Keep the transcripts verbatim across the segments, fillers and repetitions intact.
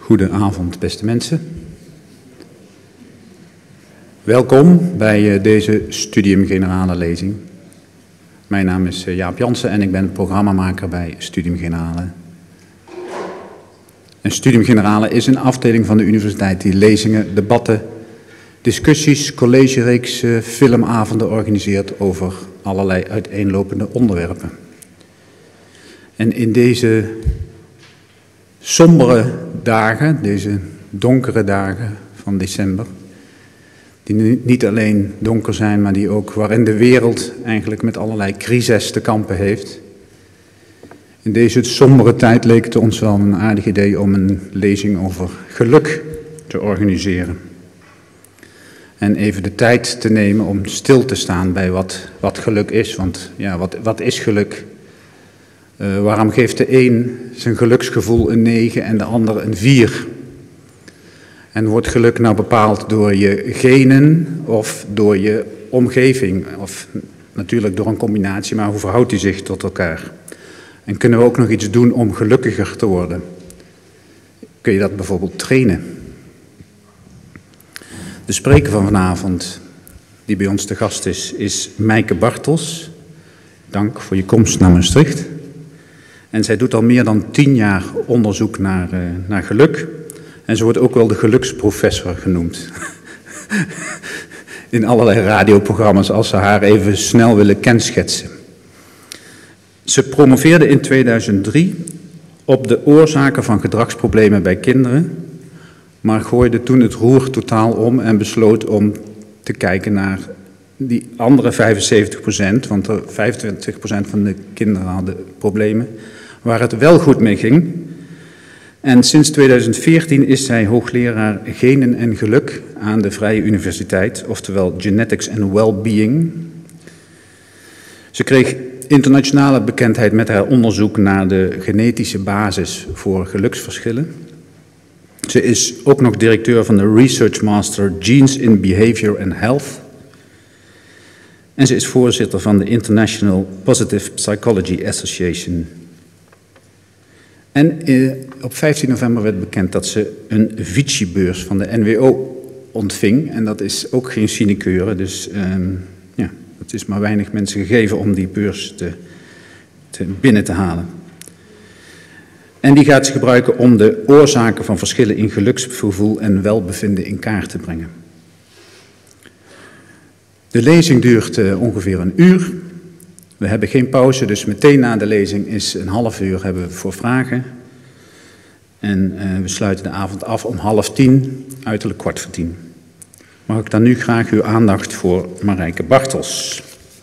Goedenavond, beste mensen. Welkom bij deze Studium Generale lezing. Mijn naam is Jaap Jansen en ik ben programmamaker bij Studium Generale. En Studium Generale is een afdeling van de universiteit die lezingen, debatten, discussies, collegereeksen, filmavonden organiseert over allerlei uiteenlopende onderwerpen. En in deze sombere dagen, deze donkere dagen van december, die niet alleen donker zijn, maar die ook waarin de wereld eigenlijk met allerlei crises te kampen heeft. In deze sombere tijd leek het ons wel een aardig idee om een lezing over geluk te organiseren. En even de tijd te nemen om stil te staan bij wat, wat geluk is. Want ja, wat, wat is geluk? Uh, waarom geeft de een zijn geluksgevoel een negen en de ander een vier? En wordt geluk nou bepaald door je genen of door je omgeving? Of natuurlijk door een combinatie, maar hoe verhoudt die zich tot elkaar? En kunnen we ook nog iets doen om gelukkiger te worden? Kun je dat bijvoorbeeld trainen? De spreker van vanavond, die bij ons te gast is, is Mijke Bartels. Dank voor je komst naar Maastricht. En zij doet al meer dan tien jaar onderzoek naar, uh, naar geluk. En ze wordt ook wel de geluksprofessor genoemd. In allerlei radioprogramma's als ze haar even snel willen kenschetsen. Ze promoveerde in tweeduizend drie op de oorzaken van gedragsproblemen bij kinderen, maar gooide toen het roer totaal om en besloot om te kijken naar die andere vijfenzeventig procent, want er vijfentwintig procent van de kinderen hadden problemen, waar het wel goed mee ging. En sinds tweeduizend veertien is zij hoogleraar genen en geluk aan de Vrije Universiteit, oftewel Genetics and Wellbeing. Ze kreeg internationale bekendheid met haar onderzoek naar de genetische basis voor geluksverschillen. Ze is ook nog directeur van de Research Master Genes in Behavior and Health. En ze is voorzitter van de International Positive Psychology Association. En eh, op vijftien november werd bekend dat ze een Vici-beurs van de N W O ontving. En dat is ook geen sinecure, dus eh, ja, het is maar weinig mensen gegeven om die beurs te, te binnen te halen. En die gaat ze gebruiken om de oorzaken van verschillen in geluksgevoel en welbevinden in kaart te brengen. De lezing duurt uh, ongeveer een uur. We hebben geen pauze, dus meteen na de lezing is een half uur hebben we voor vragen. En uh, we sluiten de avond af om half tien, uiterlijk kwart voor tien. Mag ik dan nu graag uw aandacht voor Marijke Bartels.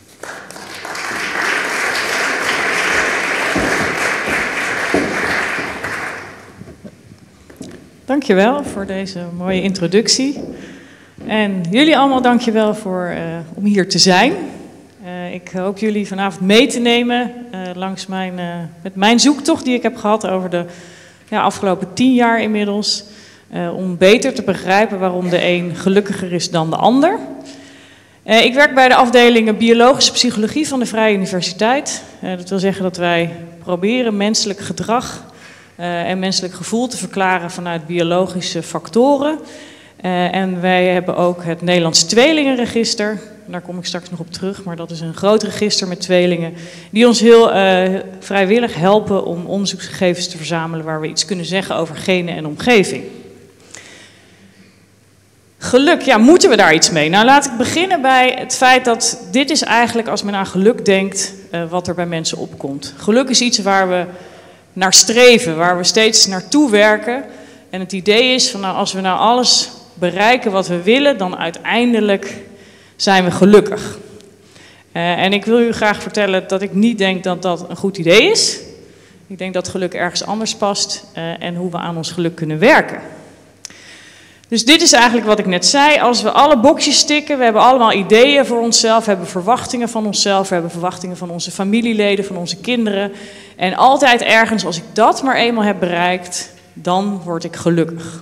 Dankjewel voor deze mooie introductie. En jullie allemaal dankjewel voor, uh, om hier te zijn. Uh, ik hoop jullie vanavond mee te nemen uh, langs mijn, uh, met mijn zoektocht die ik heb gehad over de ja, afgelopen tien jaar inmiddels. Uh, om beter te begrijpen waarom de een gelukkiger is dan de ander. Uh, ik werk bij de afdeling Biologische Psychologie van de Vrije Universiteit. Uh, dat wil zeggen dat wij proberen menselijk gedrag uh, en menselijk gevoel te verklaren vanuit biologische factoren. Uh, en wij hebben ook het Nederlands Tweelingenregister. Daar kom ik straks nog op terug, maar dat is een groot register met tweelingen die ons heel uh, vrijwillig helpen om onderzoeksgegevens te verzamelen waar we iets kunnen zeggen over genen en omgeving. Geluk, ja, moeten we daar iets mee? Nou, laat ik beginnen bij het feit dat dit is eigenlijk, als men aan geluk denkt, uh, wat er bij mensen opkomt. Geluk is iets waar we naar streven, waar we steeds naartoe werken. En het idee is van, nou, als we nou alles bereiken wat we willen, dan uiteindelijk zijn we gelukkig. Uh, en ik wil u graag vertellen dat ik niet denk dat dat een goed idee is. Ik denk dat geluk ergens anders past uh, en hoe we aan ons geluk kunnen werken. Dus dit is eigenlijk wat ik net zei. Als we alle boxjes tikken, we hebben allemaal ideeën voor onszelf, we hebben verwachtingen van onszelf, we hebben verwachtingen van onze familieleden, van onze kinderen. En altijd ergens, als ik dat maar eenmaal heb bereikt, dan word ik gelukkig.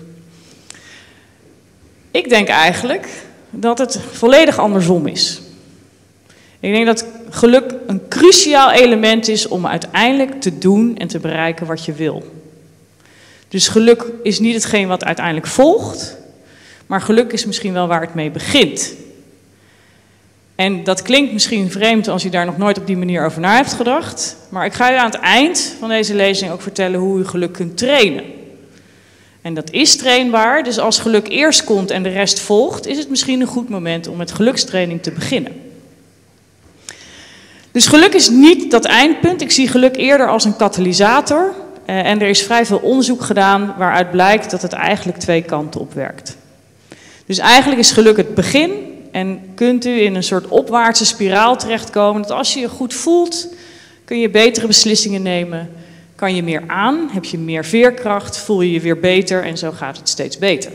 Ik denk eigenlijk dat het volledig andersom is. Ik denk dat geluk een cruciaal element is om uiteindelijk te doen en te bereiken wat je wil. Dus geluk is niet hetgeen wat uiteindelijk volgt, maar geluk is misschien wel waar het mee begint. En dat klinkt misschien vreemd als u daar nog nooit op die manier over na hebt gedacht, maar ik ga u aan het eind van deze lezing ook vertellen hoe u geluk kunt trainen. En dat is trainbaar, dus als geluk eerst komt en de rest volgt, is het misschien een goed moment om met gelukstraining te beginnen. Dus geluk is niet dat eindpunt, ik zie geluk eerder als een katalysator. Uh, en er is vrij veel onderzoek gedaan waaruit blijkt dat het eigenlijk twee kanten op werkt. Dus eigenlijk is geluk het begin en kunt u in een soort opwaartse spiraal terechtkomen. Dat als je je goed voelt, kun je betere beslissingen nemen. Kan je meer aan, heb je meer veerkracht, voel je je weer beter en zo gaat het steeds beter.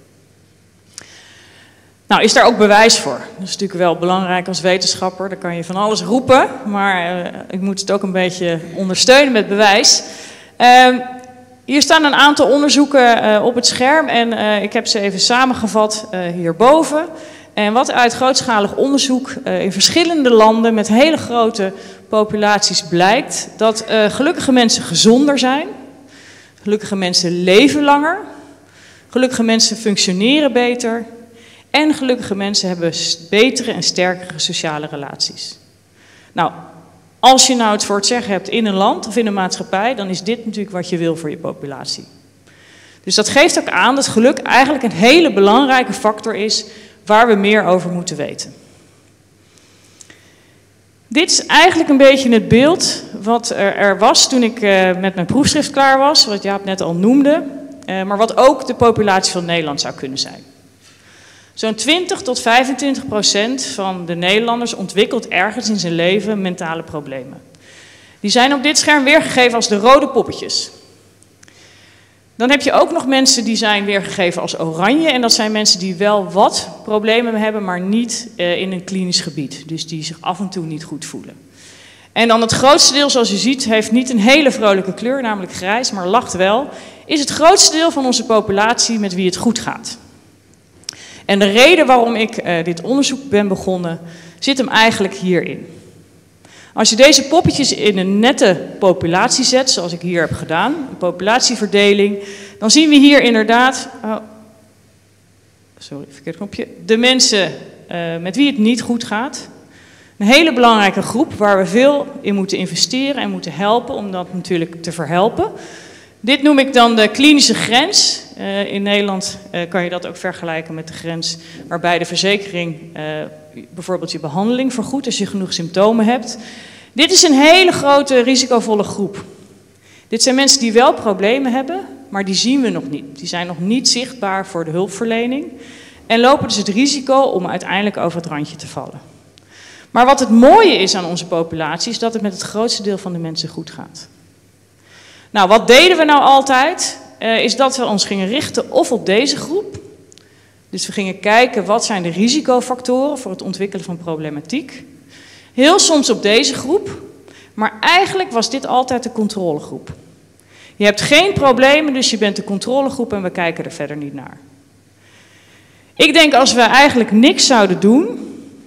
Nou, is daar ook bewijs voor? Dat is natuurlijk wel belangrijk als wetenschapper, daar kan je van alles roepen, maar uh, ik moet het ook een beetje ondersteunen met bewijs. Uh, hier staan een aantal onderzoeken uh, op het scherm en uh, ik heb ze even samengevat uh, hierboven. En wat uit grootschalig onderzoek uh, in verschillende landen met hele grote populaties blijkt, dat uh, gelukkige mensen gezonder zijn, gelukkige mensen leven langer, gelukkige mensen functioneren beter en gelukkige mensen hebben betere en sterkere sociale relaties. Nou, als je nou het voor het zeggen hebt in een land of in een maatschappij, dan is dit natuurlijk wat je wil voor je populatie. Dus dat geeft ook aan dat geluk eigenlijk een hele belangrijke factor is waar we meer over moeten weten. Dit is eigenlijk een beetje het beeld wat er, er was toen ik uh, met mijn proefschrift klaar was, wat Jaap net al noemde, uh, maar wat ook de populatie van Nederland zou kunnen zijn. Zo'n twintig tot vijfentwintig procent van de Nederlanders ontwikkelt ergens in zijn leven mentale problemen. Die zijn op dit scherm weergegeven als de rode poppetjes. Dan heb je ook nog mensen die zijn weergegeven als oranje. En dat zijn mensen die wel wat problemen hebben, maar niet uh, in een klinisch gebied. Dus die zich af en toe niet goed voelen. En dan het grootste deel, zoals u ziet, heeft niet een hele vrolijke kleur, namelijk grijs, maar lacht wel. Is het grootste deel van onze populatie met wie het goed gaat. En de reden waarom ik uh, dit onderzoek ben begonnen, zit hem eigenlijk hierin. Als je deze poppetjes in een nette populatie zet, zoals ik hier heb gedaan, een populatieverdeling, dan zien we hier inderdaad, oh, sorry, verkeerd knopje, de mensen uh, met wie het niet goed gaat. Een hele belangrijke groep waar we veel in moeten investeren en moeten helpen om dat natuurlijk te verhelpen. Dit noem ik dan de klinische grens. Uh, in Nederland uh, kan je dat ook vergelijken met de grens waarbij de verzekering uh, bijvoorbeeld je behandeling vergoedt als je genoeg symptomen hebt. Dit is een hele grote risicovolle groep. Dit zijn mensen die wel problemen hebben, maar die zien we nog niet. Die zijn nog niet zichtbaar voor de hulpverlening en lopen dus het risico om uiteindelijk over het randje te vallen. Maar wat het mooie is aan onze populatie is dat het met het grootste deel van de mensen goed gaat. Nou, wat deden we nou altijd? Uh, is dat we ons gingen richten of op deze groep. Dus we gingen kijken wat zijn de risicofactoren voor het ontwikkelen van problematiek. Heel soms op deze groep, maar eigenlijk was dit altijd de controlegroep. Je hebt geen problemen, dus je bent de controlegroep en we kijken er verder niet naar. Ik denk als we eigenlijk niks zouden doen,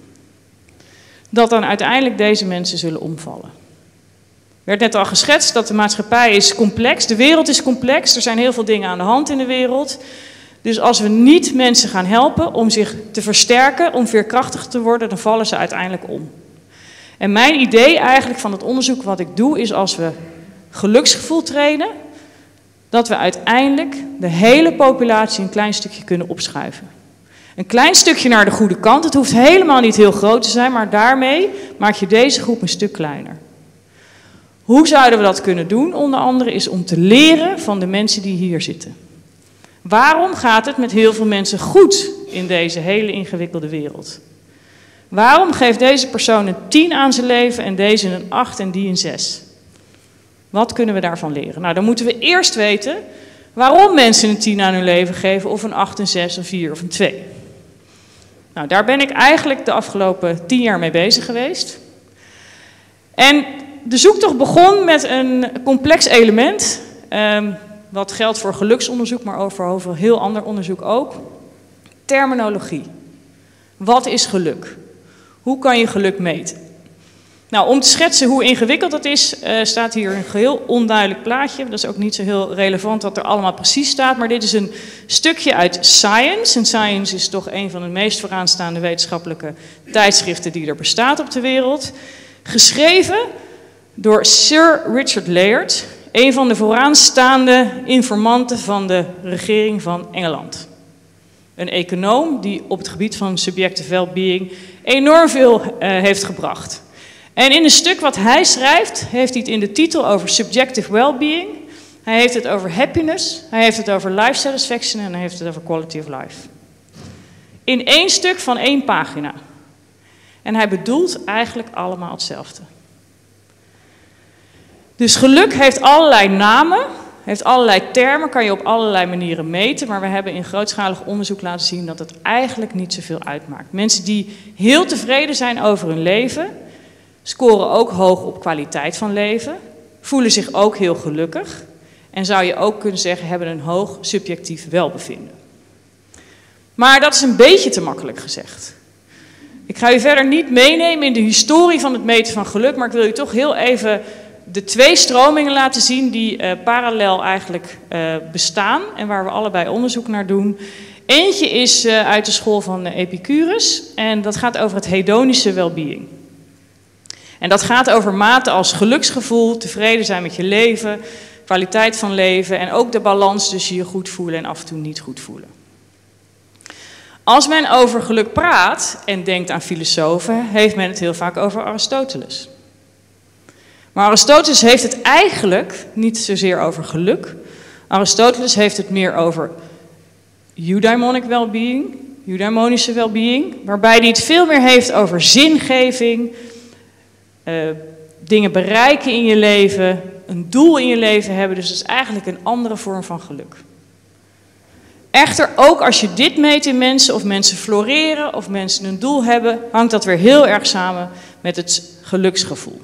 dat dan uiteindelijk deze mensen zullen omvallen. Er werd net al geschetst dat de maatschappij is complex, de wereld is complex, er zijn heel veel dingen aan de hand in de wereld. Dus als we niet mensen gaan helpen om zich te versterken, om veerkrachtig te worden, dan vallen ze uiteindelijk om. En mijn idee eigenlijk van het onderzoek wat ik doe, is als we geluksgevoel trainen, dat we uiteindelijk de hele populatie een klein stukje kunnen opschuiven. Een klein stukje naar de goede kant, het hoeft helemaal niet heel groot te zijn, maar daarmee maak je deze groep een stuk kleiner. Hoe zouden we dat kunnen doen? Onder andere is om te leren van de mensen die hier zitten. Waarom gaat het met heel veel mensen goed in deze hele ingewikkelde wereld? Waarom geeft deze persoon een tien aan zijn leven en deze een acht en die een zes? Wat kunnen we daarvan leren? Nou, dan moeten we eerst weten waarom mensen een tien aan hun leven geven of een acht, een zes, een vier of een twee. Nou, daar ben ik eigenlijk de afgelopen tien jaar mee bezig geweest. En de zoektocht begon met een complex element, um, wat geldt voor geluksonderzoek, maar over, over heel ander onderzoek ook. Terminologie. Wat is geluk? Hoe kan je geluk meten? Nou, om te schetsen hoe ingewikkeld dat is, uh, staat hier een geheel onduidelijk plaatje. Dat is ook niet zo heel relevant wat er allemaal precies staat, maar dit is een stukje uit Science. En Science is toch een van de meest vooraanstaande wetenschappelijke tijdschriften die er bestaat op de wereld. Geschreven door Sir Richard Layard, een van de vooraanstaande informanten van de regering van Engeland. Een econoom die op het gebied van subjective well-being enorm veel uh, heeft gebracht. En in een stuk wat hij schrijft, heeft hij het in de titel over subjective well-being. Hij heeft het over happiness, hij heeft het over life satisfaction en hij heeft het over quality of life. In één stuk van één pagina. En hij bedoelt eigenlijk allemaal hetzelfde. Dus geluk heeft allerlei namen, heeft allerlei termen, kan je op allerlei manieren meten. Maar we hebben in grootschalig onderzoek laten zien dat het eigenlijk niet zoveel uitmaakt. Mensen die heel tevreden zijn over hun leven, scoren ook hoog op kwaliteit van leven, voelen zich ook heel gelukkig en zou je ook kunnen zeggen hebben een hoog subjectief welbevinden. Maar dat is een beetje te makkelijk gezegd. Ik ga u verder niet meenemen in de historie van het meten van geluk, maar ik wil u toch heel even de twee stromingen laten zien die uh, parallel eigenlijk uh, bestaan en waar we allebei onderzoek naar doen. Eentje is uh, uit de school van uh, Epicurus en dat gaat over het hedonische well-being. En dat gaat over maten als geluksgevoel, tevreden zijn met je leven, kwaliteit van leven en ook de balans tussen je goed voelen en af en toe niet goed voelen. Als men over geluk praat en denkt aan filosofen, heeft men het heel vaak over Aristoteles. Maar Aristoteles heeft het eigenlijk niet zozeer over geluk. Aristoteles heeft het meer over eudaimonic well-being, eudaimonische well-being, waarbij hij het veel meer heeft over zingeving, uh, dingen bereiken in je leven, een doel in je leven hebben. Dus dat is eigenlijk een andere vorm van geluk. Echter, ook als je dit meet in mensen, of mensen floreren, of mensen een doel hebben, hangt dat weer heel erg samen met het geluksgevoel.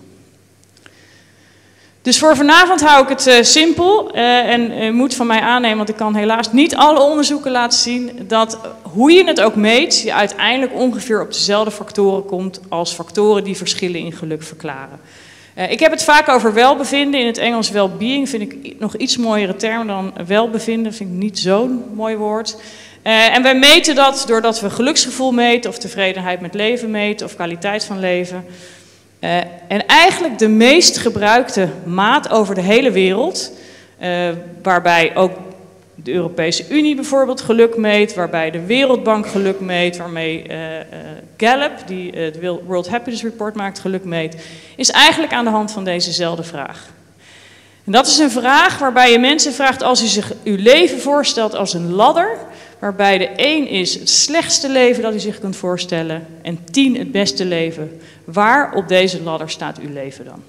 Dus voor vanavond hou ik het uh, simpel uh, en u uh, moet van mij aannemen, want ik kan helaas niet alle onderzoeken laten zien, dat uh, hoe je het ook meet, je uiteindelijk ongeveer op dezelfde factoren komt als factoren die verschillen in geluk verklaren. Uh, ik heb het vaak over welbevinden, in het Engels well-being vind ik nog iets mooiere term dan welbevinden, vind ik niet zo'n mooi woord. Uh, en wij meten dat doordat we geluksgevoel meten of tevredenheid met leven meten of kwaliteit van leven. Uh, en eigenlijk de meest gebruikte maat over de hele wereld, uh, waarbij ook de Europese Unie bijvoorbeeld geluk meet, waarbij de Wereldbank geluk meet, waarmee uh, uh, Gallup, die uh, de World Happiness Report maakt, geluk meet, is eigenlijk aan de hand van dezezelfde vraag. En dat is een vraag waarbij je mensen vraagt, als u zich uw leven voorstelt als een ladder, waarbij de één is het slechtste leven dat u zich kunt voorstellen en tien het beste leven. Waar op deze ladder staat uw leven dan?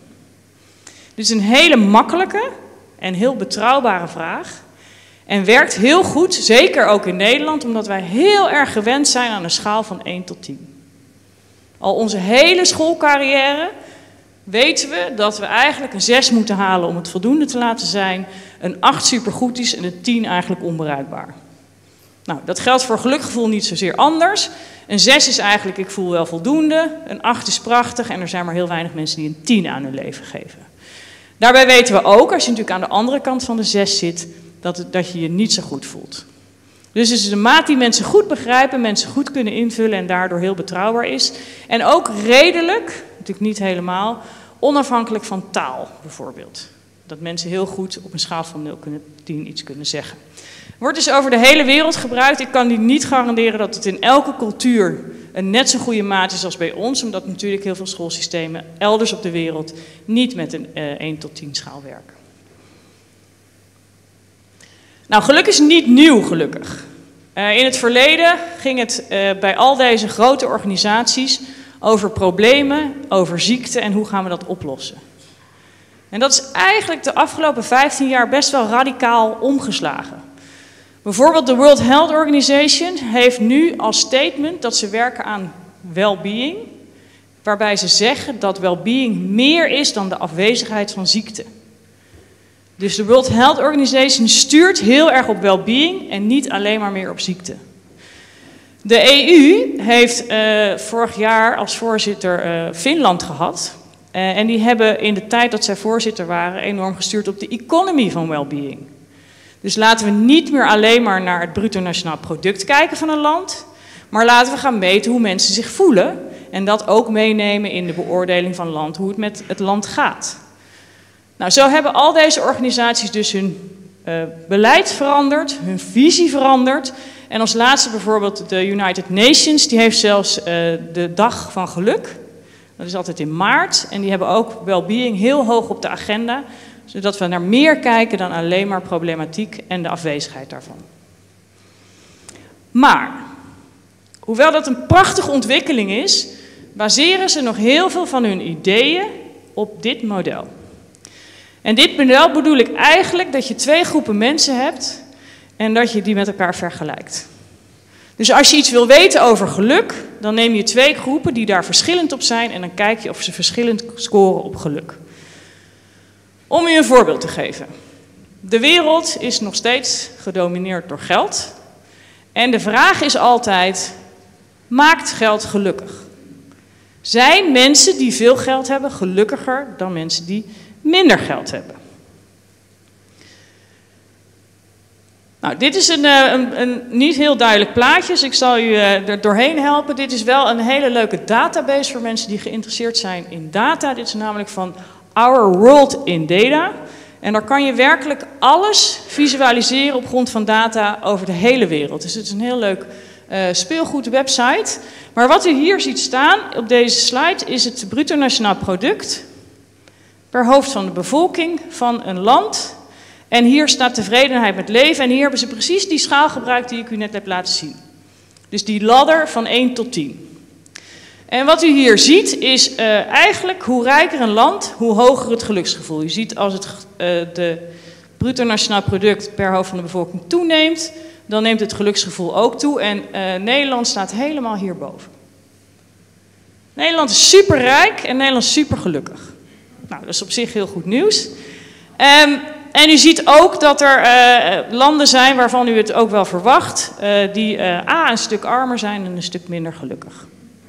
Dit is een hele makkelijke en heel betrouwbare vraag. En werkt heel goed, zeker ook in Nederland, omdat wij heel erg gewend zijn aan een schaal van één tot tien. Al onze hele schoolcarrière weten we dat we eigenlijk een zes moeten halen om het voldoende te laten zijn. Een acht supergoed is en een tien eigenlijk onbereikbaar. Nou, dat geldt voor gelukgevoel niet zozeer anders. Een zes is eigenlijk, ik voel wel voldoende. Een acht is prachtig en er zijn maar heel weinig mensen die een tien aan hun leven geven. Daarbij weten we ook, als je natuurlijk aan de andere kant van de zes zit, dat, het, dat je je niet zo goed voelt. Dus het is een maat die mensen goed begrijpen, mensen goed kunnen invullen en daardoor heel betrouwbaar is. En ook redelijk, natuurlijk niet helemaal, onafhankelijk van taal bijvoorbeeld. Dat mensen heel goed op een schaal van nul tot tien iets kunnen zeggen. Wordt dus over de hele wereld gebruikt. Ik kan u niet garanderen dat het in elke cultuur een net zo goede maat is als bij ons, omdat natuurlijk heel veel schoolsystemen elders op de wereld niet met een uh, één tot tien schaal werken. Nou, geluk is niet nieuw, gelukkig. Uh, in het verleden ging het uh, bij al deze grote organisaties over problemen, over ziekte en hoe gaan we dat oplossen. En dat is eigenlijk de afgelopen vijftien jaar best wel radicaal omgeslagen. Bijvoorbeeld de World Health Organization heeft nu als statement dat ze werken aan well-being, waarbij ze zeggen dat well-being meer is dan de afwezigheid van ziekte. Dus de World Health Organization stuurt heel erg op well-being en niet alleen maar meer op ziekte. De E U heeft uh, vorig jaar als voorzitter uh, Finland gehad. Uh, en die hebben in de tijd dat zij voorzitter waren enorm gestuurd op de economy van well-being. Dus laten we niet meer alleen maar naar het bruto nationaal product kijken van een land, maar laten we gaan meten hoe mensen zich voelen en dat ook meenemen in de beoordeling van land, hoe het met het land gaat. Nou, zo hebben al deze organisaties dus hun uh, beleid veranderd, hun visie veranderd. En als laatste bijvoorbeeld de United Nations, die heeft zelfs uh, de dag van geluk. Dat is altijd in maart en die hebben ook well-being heel hoog op de agenda, zodat we naar meer kijken dan alleen maar problematiek en de afwezigheid daarvan. Maar, hoewel dat een prachtige ontwikkeling is, baseren ze nog heel veel van hun ideeën op dit model. En dit model bedoel ik eigenlijk dat je twee groepen mensen hebt en dat je die met elkaar vergelijkt. Dus als je iets wil weten over geluk, dan neem je twee groepen die daar verschillend op zijn en dan kijk je of ze verschillend scoren op geluk. Om u een voorbeeld te geven. De wereld is nog steeds gedomineerd door geld. En de vraag is altijd, maakt geld gelukkig? Zijn mensen die veel geld hebben gelukkiger dan mensen die minder geld hebben? Nou, dit is een, een, een niet heel duidelijk plaatje, dus ik zal u er doorheen helpen. Dit is wel een hele leuke database voor mensen die geïnteresseerd zijn in data. Dit is namelijk van Our World in Data. En daar kan je werkelijk alles visualiseren op grond van data over de hele wereld. Dus het is een heel leuk uh, speelgoedwebsite. Maar wat u hier ziet staan op deze slide is het bruto nationaal product per hoofd van de bevolking van een land. En hier staat tevredenheid met leven. En hier hebben ze precies die schaal gebruikt die ik u net heb laten zien. Dus die ladder van één tot tien. En wat u hier ziet is uh, eigenlijk hoe rijker een land, hoe hoger het geluksgevoel. U ziet als het uh, de bruto nationaal product per hoofd van de bevolking toeneemt, dan neemt het geluksgevoel ook toe. En uh, Nederland staat helemaal hierboven. Nederland is superrijk en Nederland is super gelukkig. Nou, dat is op zich heel goed nieuws. Um, en u ziet ook dat er uh, landen zijn waarvan u het ook wel verwacht, uh, die uh, A, een stuk armer zijn en een stuk minder gelukkig.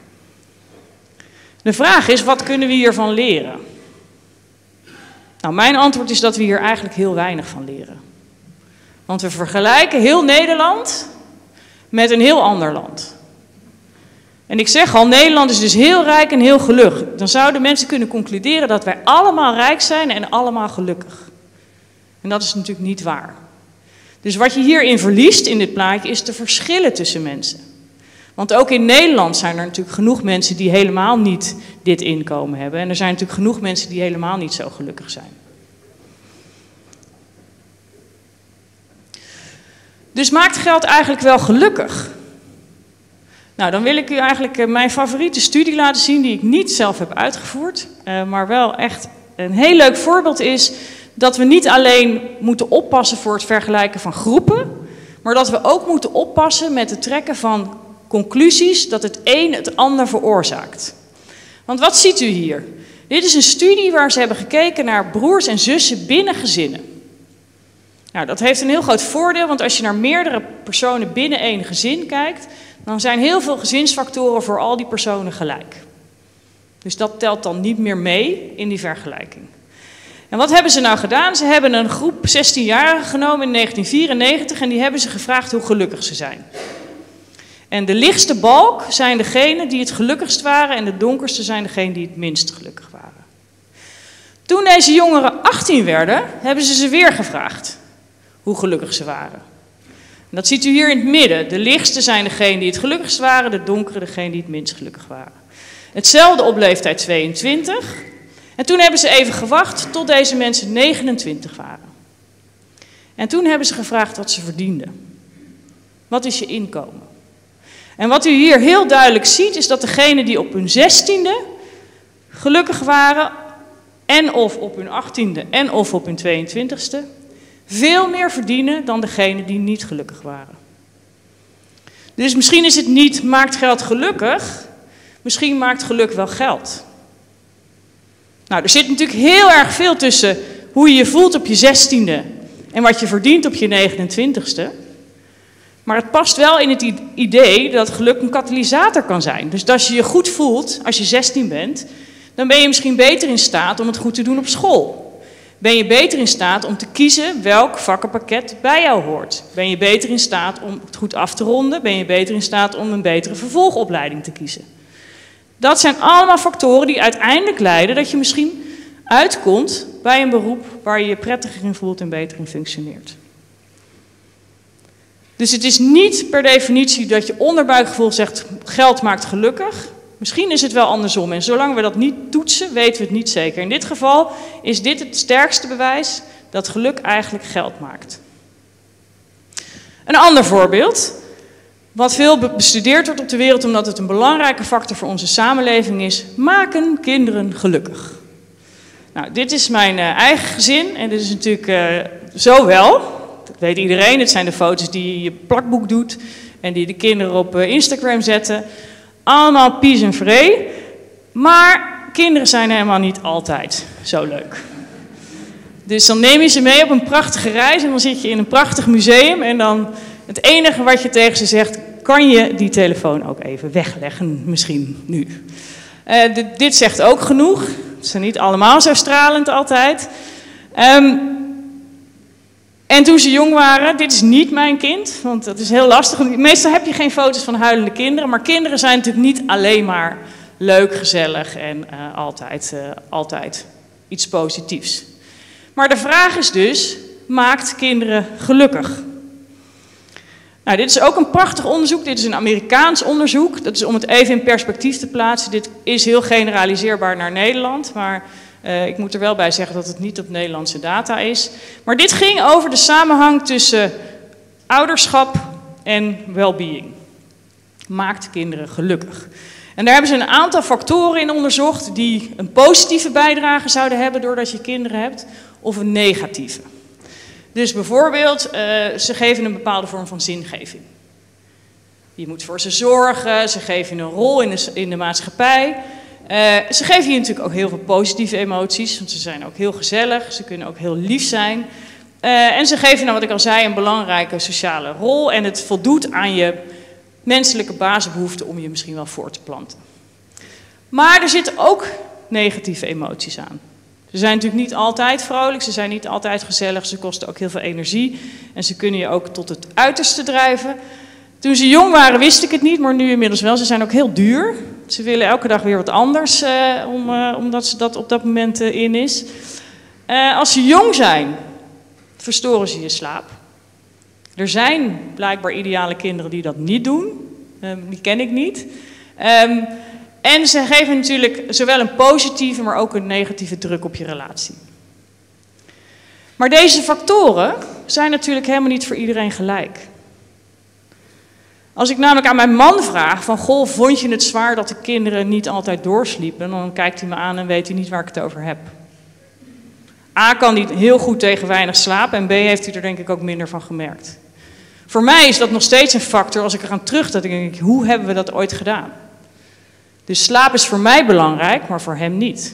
De vraag is, wat kunnen we hiervan leren? Nou, mijn antwoord is dat we hier eigenlijk heel weinig van leren. Want we vergelijken heel Nederland met een heel ander land. En ik zeg al, Nederland is dus heel rijk en heel gelukkig. Dan zouden mensen kunnen concluderen dat wij allemaal rijk zijn en allemaal gelukkig. En dat is natuurlijk niet waar. Dus wat je hierin verliest in dit plaatje is de verschillen tussen mensen. Want ook in Nederland zijn er natuurlijk genoeg mensen die helemaal niet dit inkomen hebben. En er zijn natuurlijk genoeg mensen die helemaal niet zo gelukkig zijn. Dus maakt geld eigenlijk wel gelukkig? Nou, dan wil ik u eigenlijk mijn favoriete studie laten zien die ik niet zelf heb uitgevoerd. Uh, maar wel echt een heel leuk voorbeeld is dat we niet alleen moeten oppassen voor het vergelijken van groepen, maar dat we ook moeten oppassen met het trekken van conclusies dat het een het ander veroorzaakt. Want wat ziet u hier? Dit is een studie waar ze hebben gekeken naar broers en zussen binnen gezinnen. Nou, dat heeft een heel groot voordeel, want als je naar meerdere personen binnen één gezin kijkt, dan zijn heel veel gezinsfactoren voor al die personen gelijk. Dus dat telt dan niet meer mee in die vergelijking. En wat hebben ze nou gedaan? Ze hebben een groep zestienjarigen genomen in negentien vierennegentig en die hebben ze gevraagd hoe gelukkig ze zijn. En de lichtste balk zijn degenen die het gelukkigst waren en de donkerste zijn degenen die het minst gelukkig waren. Toen deze jongeren achttien werden, hebben ze ze weer gevraagd hoe gelukkig ze waren. En dat ziet u hier in het midden. De lichtste zijn degenen die het gelukkigst waren, de donkere degenen die het minst gelukkig waren. Hetzelfde op leeftijd tweeëntwintig. En toen hebben ze even gewacht tot deze mensen negenentwintig waren. En toen hebben ze gevraagd wat ze verdienden. Wat is je inkomen? En wat u hier heel duidelijk ziet is dat degenen die op hun zestiende gelukkig waren en of op hun achttiende en of op hun tweeëntwintigste veel meer verdienen dan degenen die niet gelukkig waren. Dus misschien is het niet maakt geld gelukkig, misschien maakt geluk wel geld. Nou, er zit natuurlijk heel erg veel tussen hoe je je voelt op je zestiende en wat je verdient op je negenentwintigste. Maar het past wel in het idee dat geluk een katalysator kan zijn. Dus als je je goed voelt als je zestien bent, dan ben je misschien beter in staat om het goed te doen op school. Ben je beter in staat om te kiezen welk vakkenpakket bij jou hoort? Ben je beter in staat om het goed af te ronden? Ben je beter in staat om een betere vervolgopleiding te kiezen? Dat zijn allemaal factoren die uiteindelijk leiden dat je misschien uitkomt bij een beroep waar je je prettiger in voelt en beter in functioneert. Dus het is niet per definitie dat je onderbuikgevoel zegt geld maakt gelukkig. Misschien is het wel andersom en zolang we dat niet toetsen weten we het niet zeker. In dit geval is dit het sterkste bewijs dat geluk eigenlijk geld maakt. Een ander voorbeeld, wat veel bestudeerd wordt op de wereld omdat het een belangrijke factor voor onze samenleving is, maken kinderen gelukkig. Nou, dit is mijn uh, eigen gezin en dit is natuurlijk uh, zo wel, dat weet iedereen, het zijn de foto's die je in je plakboek doet en die de kinderen op uh, Instagram zetten. Allemaal peace en vrede, maar kinderen zijn helemaal niet altijd zo leuk. Dus dan neem je ze mee op een prachtige reis en dan zit je in een prachtig museum en dan het enige wat je tegen ze zegt, kan je die telefoon ook even wegleggen, misschien nu. Uh, dit, dit zegt ook genoeg, ze zijn niet allemaal zo stralend altijd. Um, En toen ze jong waren, dit is niet mijn kind, want dat is heel lastig. Meestal heb je geen foto's van huilende kinderen, maar kinderen zijn natuurlijk niet alleen maar leuk, gezellig en uh, altijd, uh, altijd iets positiefs. Maar de vraag is dus, maakt kinderen gelukkig? Nou, dit is ook een prachtig onderzoek, dit is een Amerikaans onderzoek. Dat is om het even in perspectief te plaatsen. Dit is heel generaliseerbaar naar Nederland, maar Uh, ik moet er wel bij zeggen dat het niet op Nederlandse data is. Maar dit ging over de samenhang tussen ouderschap en well-being. Maakt kinderen gelukkig. En daar hebben ze een aantal factoren in onderzocht die een positieve bijdrage zouden hebben doordat je kinderen hebt, of een negatieve. Dus bijvoorbeeld, uh, ze geven een bepaalde vorm van zingeving. Je moet voor ze zorgen, ze geven je een rol in de, in de maatschappij. Uh, ze geven je natuurlijk ook heel veel positieve emoties, want ze zijn ook heel gezellig, ze kunnen ook heel lief zijn. Uh, en ze geven, nou wat ik al zei, een belangrijke sociale rol en het voldoet aan je menselijke basisbehoeften om je misschien wel voor te planten. Maar er zitten ook negatieve emoties aan. Ze zijn natuurlijk niet altijd vrolijk, ze zijn niet altijd gezellig, ze kosten ook heel veel energie en ze kunnen je ook tot het uiterste drijven. Toen ze jong waren wist ik het niet, maar nu inmiddels wel. Ze zijn ook heel duur. Ze willen elke dag weer wat anders, uh, om, uh, omdat ze dat op dat moment uh, in is. Uh, als ze jong zijn, verstoren ze je slaap. Er zijn blijkbaar ideale kinderen die dat niet doen. Uh, die ken ik niet. Um, en ze geven natuurlijk zowel een positieve, maar ook een negatieve druk op je relatie. Maar deze factoren zijn natuurlijk helemaal niet voor iedereen gelijk. Als ik namelijk aan mijn man vraag van, goh, vond je het zwaar dat de kinderen niet altijd doorsliepen? Dan kijkt hij me aan en weet hij niet waar ik het over heb. A, kan hij heel goed tegen weinig slapen en B, heeft hij er denk ik ook minder van gemerkt. Voor mij is dat nog steeds een factor, als ik eraan terug dat ik denk, hoe hebben we dat ooit gedaan? Dus slaap is voor mij belangrijk, maar voor hem niet.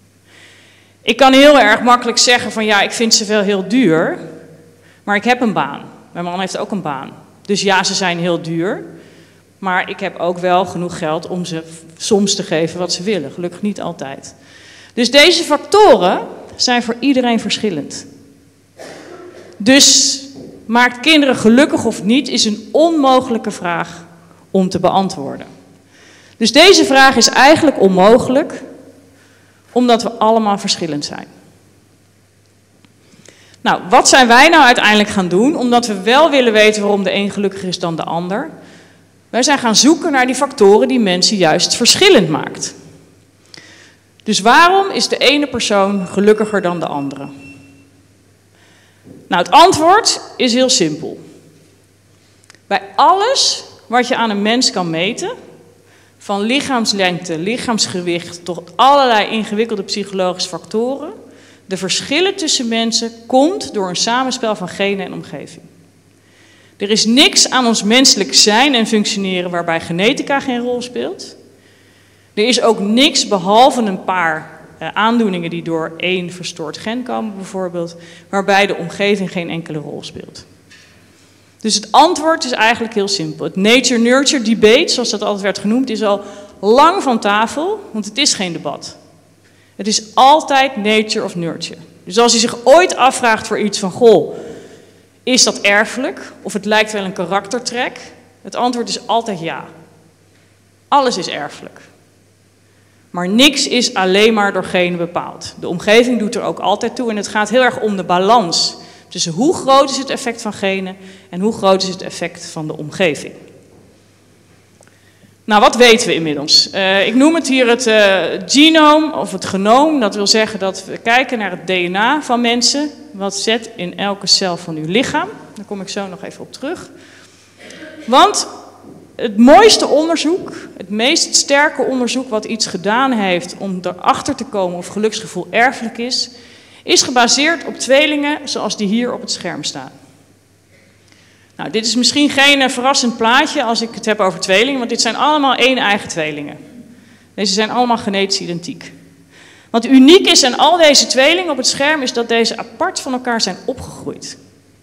Ik kan heel erg makkelijk zeggen van, ja, ik vind ze wel heel duur, maar ik heb een baan. Mijn man heeft ook een baan. Dus ja, ze zijn heel duur, maar ik heb ook wel genoeg geld om ze soms te geven wat ze willen. Gelukkig niet altijd. Dus deze factoren zijn voor iedereen verschillend. Dus maakt kinderen gelukkig of niet is een onmogelijke vraag om te beantwoorden. Dus deze vraag is eigenlijk onmogelijk, omdat we allemaal verschillend zijn. Nou, wat zijn wij nou uiteindelijk gaan doen? Omdat we wel willen weten waarom de een gelukkiger is dan de ander. Wij zijn gaan zoeken naar die factoren die mensen juist verschillend maakt. Dus waarom is de ene persoon gelukkiger dan de andere? Nou, het antwoord is heel simpel. Bij alles wat je aan een mens kan meten, van lichaamslengte, lichaamsgewicht, tot allerlei ingewikkelde psychologische factoren, de verschillen tussen mensen komt door een samenspel van genen en omgeving. Er is niks aan ons menselijk zijn en functioneren waarbij genetica geen rol speelt. Er is ook niks behalve een paar uh, aandoeningen die door één verstoord gen komen bijvoorbeeld, waarbij de omgeving geen enkele rol speelt. Dus het antwoord is eigenlijk heel simpel. Het nature-nurture debate, zoals dat altijd werd genoemd, is al lang van tafel, want het is geen debat. Het is altijd nature of nurture. Dus als u zich ooit afvraagt voor iets van, goh, is dat erfelijk? Of het lijkt wel een karaktertrek? Het antwoord is altijd ja. Alles is erfelijk. Maar niks is alleen maar door genen bepaald. De omgeving doet er ook altijd toe en het gaat heel erg om de balans tussen hoe groot is het effect van genen en hoe groot is het effect van de omgeving. Nou, wat weten we inmiddels? Uh, ik noem het hier het uh, genoom of het genoom. Dat wil zeggen dat we kijken naar het D N A van mensen. Wat zit in elke cel van uw lichaam. Daar kom ik zo nog even op terug. Want het mooiste onderzoek, het meest sterke onderzoek wat iets gedaan heeft om erachter te komen of geluksgevoel erfelijk is, is gebaseerd op tweelingen zoals die hier op het scherm staan. Nou, dit is misschien geen uh, verrassend plaatje als ik het heb over tweelingen, want dit zijn allemaal één-eigen tweelingen. Deze zijn allemaal genetisch identiek. Wat uniek is aan al deze tweelingen op het scherm is dat deze apart van elkaar zijn opgegroeid.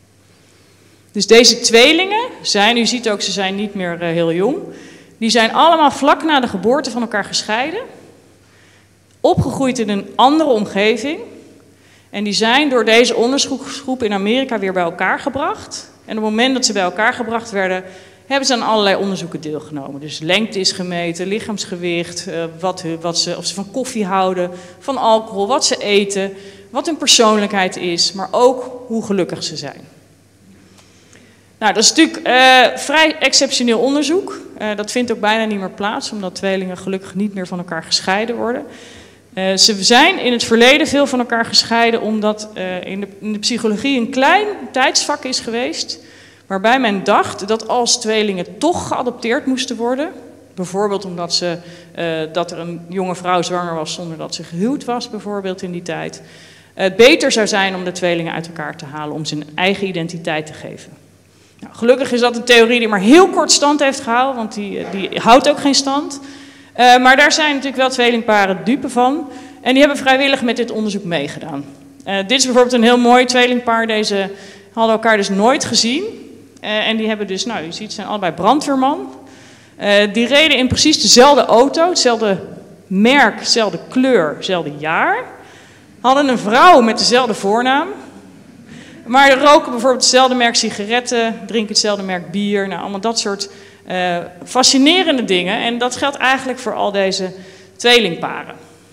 Dus deze tweelingen zijn, u ziet ook, ze zijn niet meer uh, heel jong, die zijn allemaal vlak na de geboorte van elkaar gescheiden, opgegroeid in een andere omgeving en die zijn door deze onderzoeksgroep in Amerika weer bij elkaar gebracht. En op het moment dat ze bij elkaar gebracht werden, hebben ze aan allerlei onderzoeken deelgenomen. Dus lengte is gemeten, lichaamsgewicht, uh, wat, wat ze, of ze van koffie houden, van alcohol, wat ze eten, wat hun persoonlijkheid is, maar ook hoe gelukkig ze zijn. Nou, dat is natuurlijk uh, vrij exceptioneel onderzoek. Uh, dat vindt ook bijna niet meer plaats, omdat tweelingen gelukkig niet meer van elkaar gescheiden worden. Uh, ze zijn in het verleden veel van elkaar gescheiden, omdat uh, in, de, in de psychologie een klein tijdsvak is geweest, waarbij men dacht dat als tweelingen toch geadopteerd moesten worden, bijvoorbeeld omdat ze, uh, dat er een jonge vrouw zwanger was zonder dat ze gehuwd was, bijvoorbeeld in die tijd, uh, het beter zou zijn om de tweelingen uit elkaar te halen, om ze een eigen identiteit te geven. Nou, gelukkig is dat een theorie die maar heel kort stand heeft gehouden, want die, die houdt ook geen stand. Uh, maar daar zijn natuurlijk wel tweelingparen dupe van. En die hebben vrijwillig met dit onderzoek meegedaan. Uh, dit is bijvoorbeeld een heel mooi tweelingpaar. Deze hadden elkaar dus nooit gezien. Uh, en die hebben dus, nou u ziet, zijn allebei brandweerman. Uh, die reden in precies dezelfde auto, hetzelfde merk, dezelfde kleur, hetzelfde jaar. Hadden een vrouw met dezelfde voornaam. Maar roken bijvoorbeeld hetzelfde merk sigaretten, drinken hetzelfde merk bier. Nou, allemaal dat soort uh, fascinerende dingen. En dat geldt eigenlijk voor al deze tweelingparen.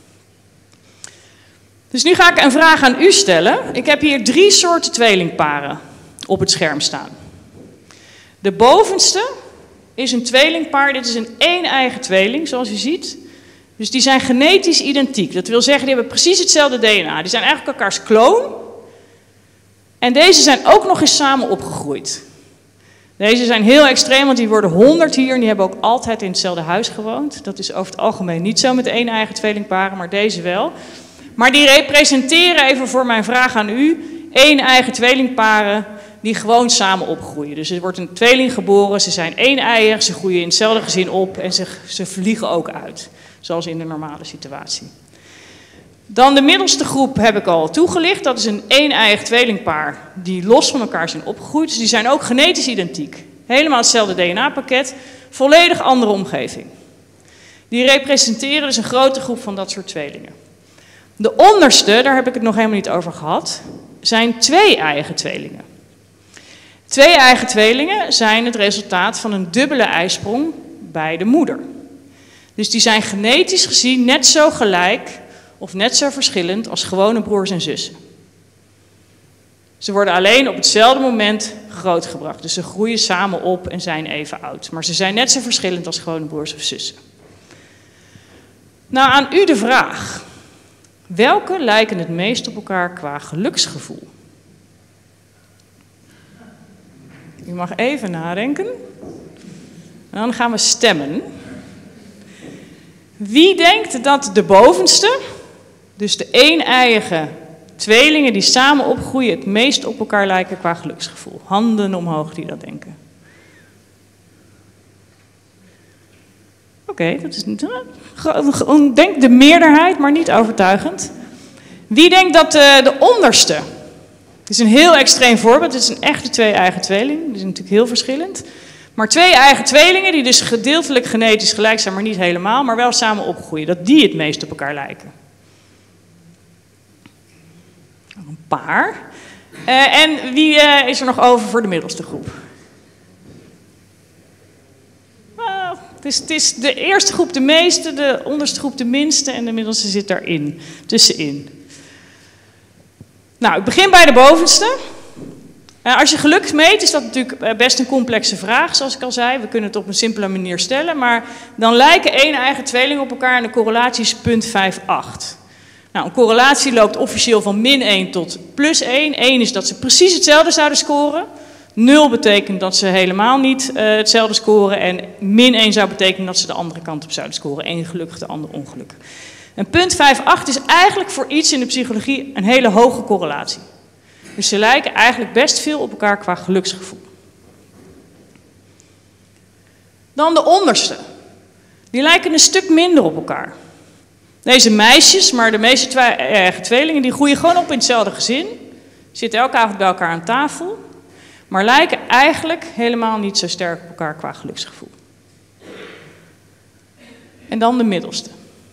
Dus nu ga ik een vraag aan u stellen. Ik heb hier drie soorten tweelingparen op het scherm staan. De bovenste is een tweelingpaar. Dit is een één-eigen tweeling, zoals u ziet. Dus die zijn genetisch identiek. Dat wil zeggen, die hebben precies hetzelfde D N A. Die zijn eigenlijk elkaars kloon. En deze zijn ook nog eens samen opgegroeid. Deze zijn heel extreem, want die worden honderd hier en die hebben ook altijd in hetzelfde huis gewoond. Dat is over het algemeen niet zo met één eigen tweelingparen, maar deze wel. Maar die representeren, even voor mijn vraag aan u, één eigen tweelingparen die gewoon samen opgroeien. Dus er wordt een tweeling geboren, ze zijn één-eiig, ze groeien in hetzelfde gezin op en ze, ze vliegen ook uit. Zoals in de normale situatie. Dan de middelste groep heb ik al toegelicht. Dat is een één-eiig tweelingpaar die los van elkaar zijn opgegroeid. Dus die zijn ook genetisch identiek. Helemaal hetzelfde D N A-pakket, volledig andere omgeving. Die representeren dus een grote groep van dat soort tweelingen. De onderste, daar heb ik het nog helemaal niet over gehad, zijn twee-eigen tweelingen. Twee-eigen tweelingen zijn het resultaat van een dubbele eisprong bij de moeder. Dus die zijn genetisch gezien net zo gelijk of net zo verschillend als gewone broers en zussen. Ze worden alleen op hetzelfde moment grootgebracht. Dus ze groeien samen op en zijn even oud. Maar ze zijn net zo verschillend als gewone broers of zussen. Nou, aan u de vraag. Welke lijken het meest op elkaar qua geluksgevoel? U mag even nadenken. En dan gaan we stemmen. Wie denkt dat de bovenste, dus de één-eiige tweelingen die samen opgroeien, het meest op elkaar lijken qua geluksgevoel? Handen omhoog die dat denken. Oké, okay, dat is niet. Denk de meerderheid, maar niet overtuigend. Wie denkt dat de, de onderste? Het is een heel extreem voorbeeld. Het is een echte twee-eigen tweeling. Die is natuurlijk heel verschillend. Maar twee eigen tweelingen die dus gedeeltelijk genetisch gelijk zijn, maar niet helemaal, maar wel samen opgroeien. Dat die het meest op elkaar lijken. Een paar. Uh, en wie uh, is er nog over voor de middelste groep? Uh, het, is, het is de eerste groep de meeste, de onderste groep de minste en de middelste zit daarin, tussenin. Nou, ik begin bij de bovenste. Uh, als je geluk meet is dat natuurlijk best een complexe vraag, zoals ik al zei. We kunnen het op een simpele manier stellen, maar dan lijken één eigen tweelingen op elkaar en de correlatie is nul komma vijfenvijftig. Nou, een correlatie loopt officieel van min één tot plus één. één is dat ze precies hetzelfde zouden scoren. nul betekent dat ze helemaal niet uh, hetzelfde scoren. En min één zou betekenen dat ze de andere kant op zouden scoren. Eén gelukkig, de ander ongelukkig. En nul komma vijfenvijftig is eigenlijk voor iets in de psychologie een hele hoge correlatie. Dus ze lijken eigenlijk best veel op elkaar qua geluksgevoel. Dan de onderste. Die lijken een stuk minder op elkaar. Deze meisjes, maar de meeste twa- eigen tweelingen, die groeien gewoon op in hetzelfde gezin. Zitten elke avond bij elkaar aan tafel. Maar lijken eigenlijk helemaal niet zo sterk op elkaar qua geluksgevoel. En dan de middelste.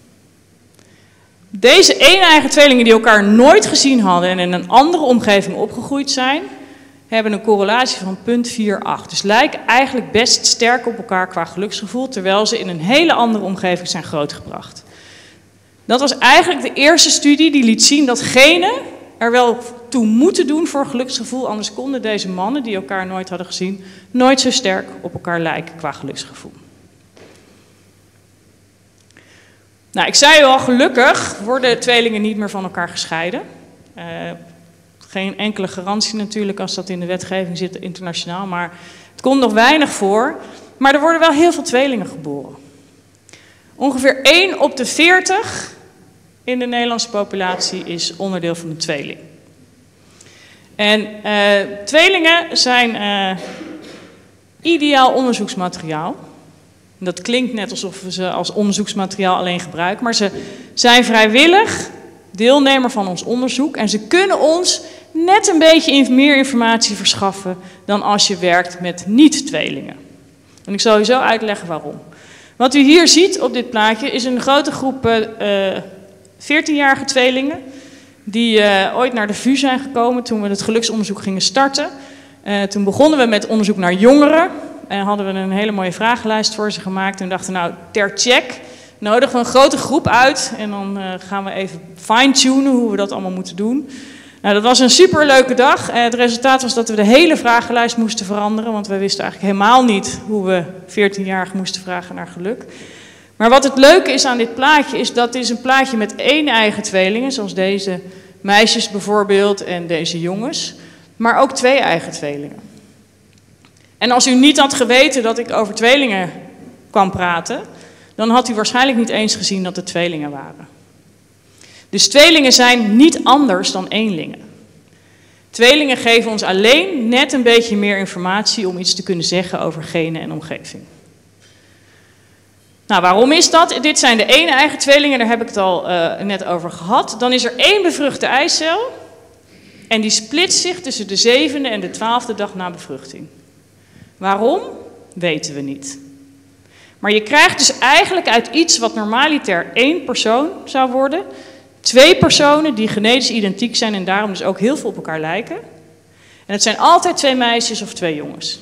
Deze een-eigen tweelingen die elkaar nooit gezien hadden en in een andere omgeving opgegroeid zijn, hebben een correlatie van nul komma achtenzestig. Dus lijken eigenlijk best sterk op elkaar qua geluksgevoel, terwijl ze in een hele andere omgeving zijn grootgebracht. Dat was eigenlijk de eerste studie die liet zien dat genen er wel toe moeten doen voor geluksgevoel, anders konden deze mannen die elkaar nooit hadden gezien nooit zo sterk op elkaar lijken qua geluksgevoel. Nou, ik zei u al, gelukkig worden tweelingen niet meer van elkaar gescheiden. Uh, geen enkele garantie natuurlijk als dat in de wetgeving zit internationaal, maar het komt nog weinig voor. Maar er worden wel heel veel tweelingen geboren. Ongeveer één op de veertig in de Nederlandse populatie is onderdeel van een tweeling. En uh, tweelingen zijn uh, ideaal onderzoeksmateriaal. Dat klinkt net alsof we ze als onderzoeksmateriaal alleen gebruiken, maar ze zijn vrijwillig deelnemer van ons onderzoek en ze kunnen ons net een beetje meer informatie verschaffen dan als je werkt met niet-tweelingen. En ik zal u zo uitleggen waarom. Wat u hier ziet op dit plaatje is een grote groep uh, veertienjarige tweelingen die uh, ooit naar de V U zijn gekomen toen we het geluksonderzoek gingen starten. Uh, toen begonnen we met onderzoek naar jongeren. En hadden we een hele mooie vragenlijst voor ze gemaakt. En dachten, nou, ter check nodigen we een grote groep uit. En dan uh, gaan we even fine-tunen hoe we dat allemaal moeten doen. Nou, dat was een superleuke dag. Uh, het resultaat was dat we de hele vragenlijst moesten veranderen. Want we wisten eigenlijk helemaal niet hoe we veertienjarigen moesten vragen naar geluk. Maar wat het leuke is aan dit plaatje, is dat dit is een plaatje met één eigen tweelingen. Zoals deze meisjes bijvoorbeeld en deze jongens. Maar ook twee eigen tweelingen. En als u niet had geweten dat ik over tweelingen kwam praten, dan had u waarschijnlijk niet eens gezien dat het tweelingen waren. Dus tweelingen zijn niet anders dan eenlingen. Tweelingen geven ons alleen net een beetje meer informatie om iets te kunnen zeggen over genen en omgeving. Nou, waarom is dat? Dit zijn de een-eigen tweelingen, daar heb ik het al uh, net over gehad. Dan is er één bevruchte eicel en die splitst zich tussen de zevende en de twaalfde dag na bevruchting. Waarom? Weten we niet. Maar je krijgt dus eigenlijk uit iets wat normaliter één persoon zou worden, twee personen die genetisch identiek zijn en daarom dus ook heel veel op elkaar lijken. En het zijn altijd twee meisjes of twee jongens.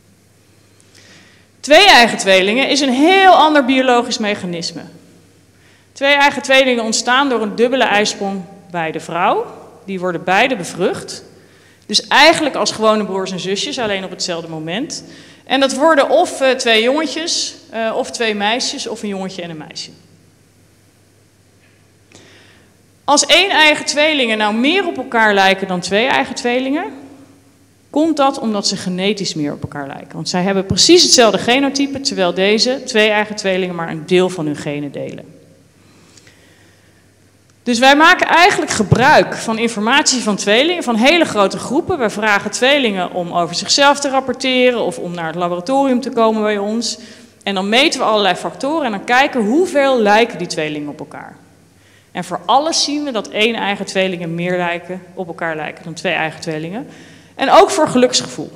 Twee eigen tweelingen is een heel ander biologisch mechanisme. Twee eigen tweelingen ontstaan door een dubbele eisprong bij de vrouw. Die worden beide bevrucht. Dus eigenlijk als gewone broers en zusjes, alleen op hetzelfde moment. En dat worden of uh, twee jongetjes, uh, of twee meisjes, of een jongetje en een meisje. Als één eigen tweelingen nou meer op elkaar lijken dan twee eigen tweelingen, komt dat omdat ze genetisch meer op elkaar lijken. Want zij hebben precies hetzelfde genotype, terwijl deze twee eigen tweelingen maar een deel van hun genen delen. Dus wij maken eigenlijk gebruik van informatie van tweelingen, van hele grote groepen. Wij vragen tweelingen om over zichzelf te rapporteren of om naar het laboratorium te komen bij ons. En dan meten we allerlei factoren en dan kijken hoeveel lijken die tweelingen op elkaar. En voor alles zien we dat één eigen tweelingen meer lijken, op elkaar lijken dan twee eigen tweelingen. En ook voor geluksgevoel.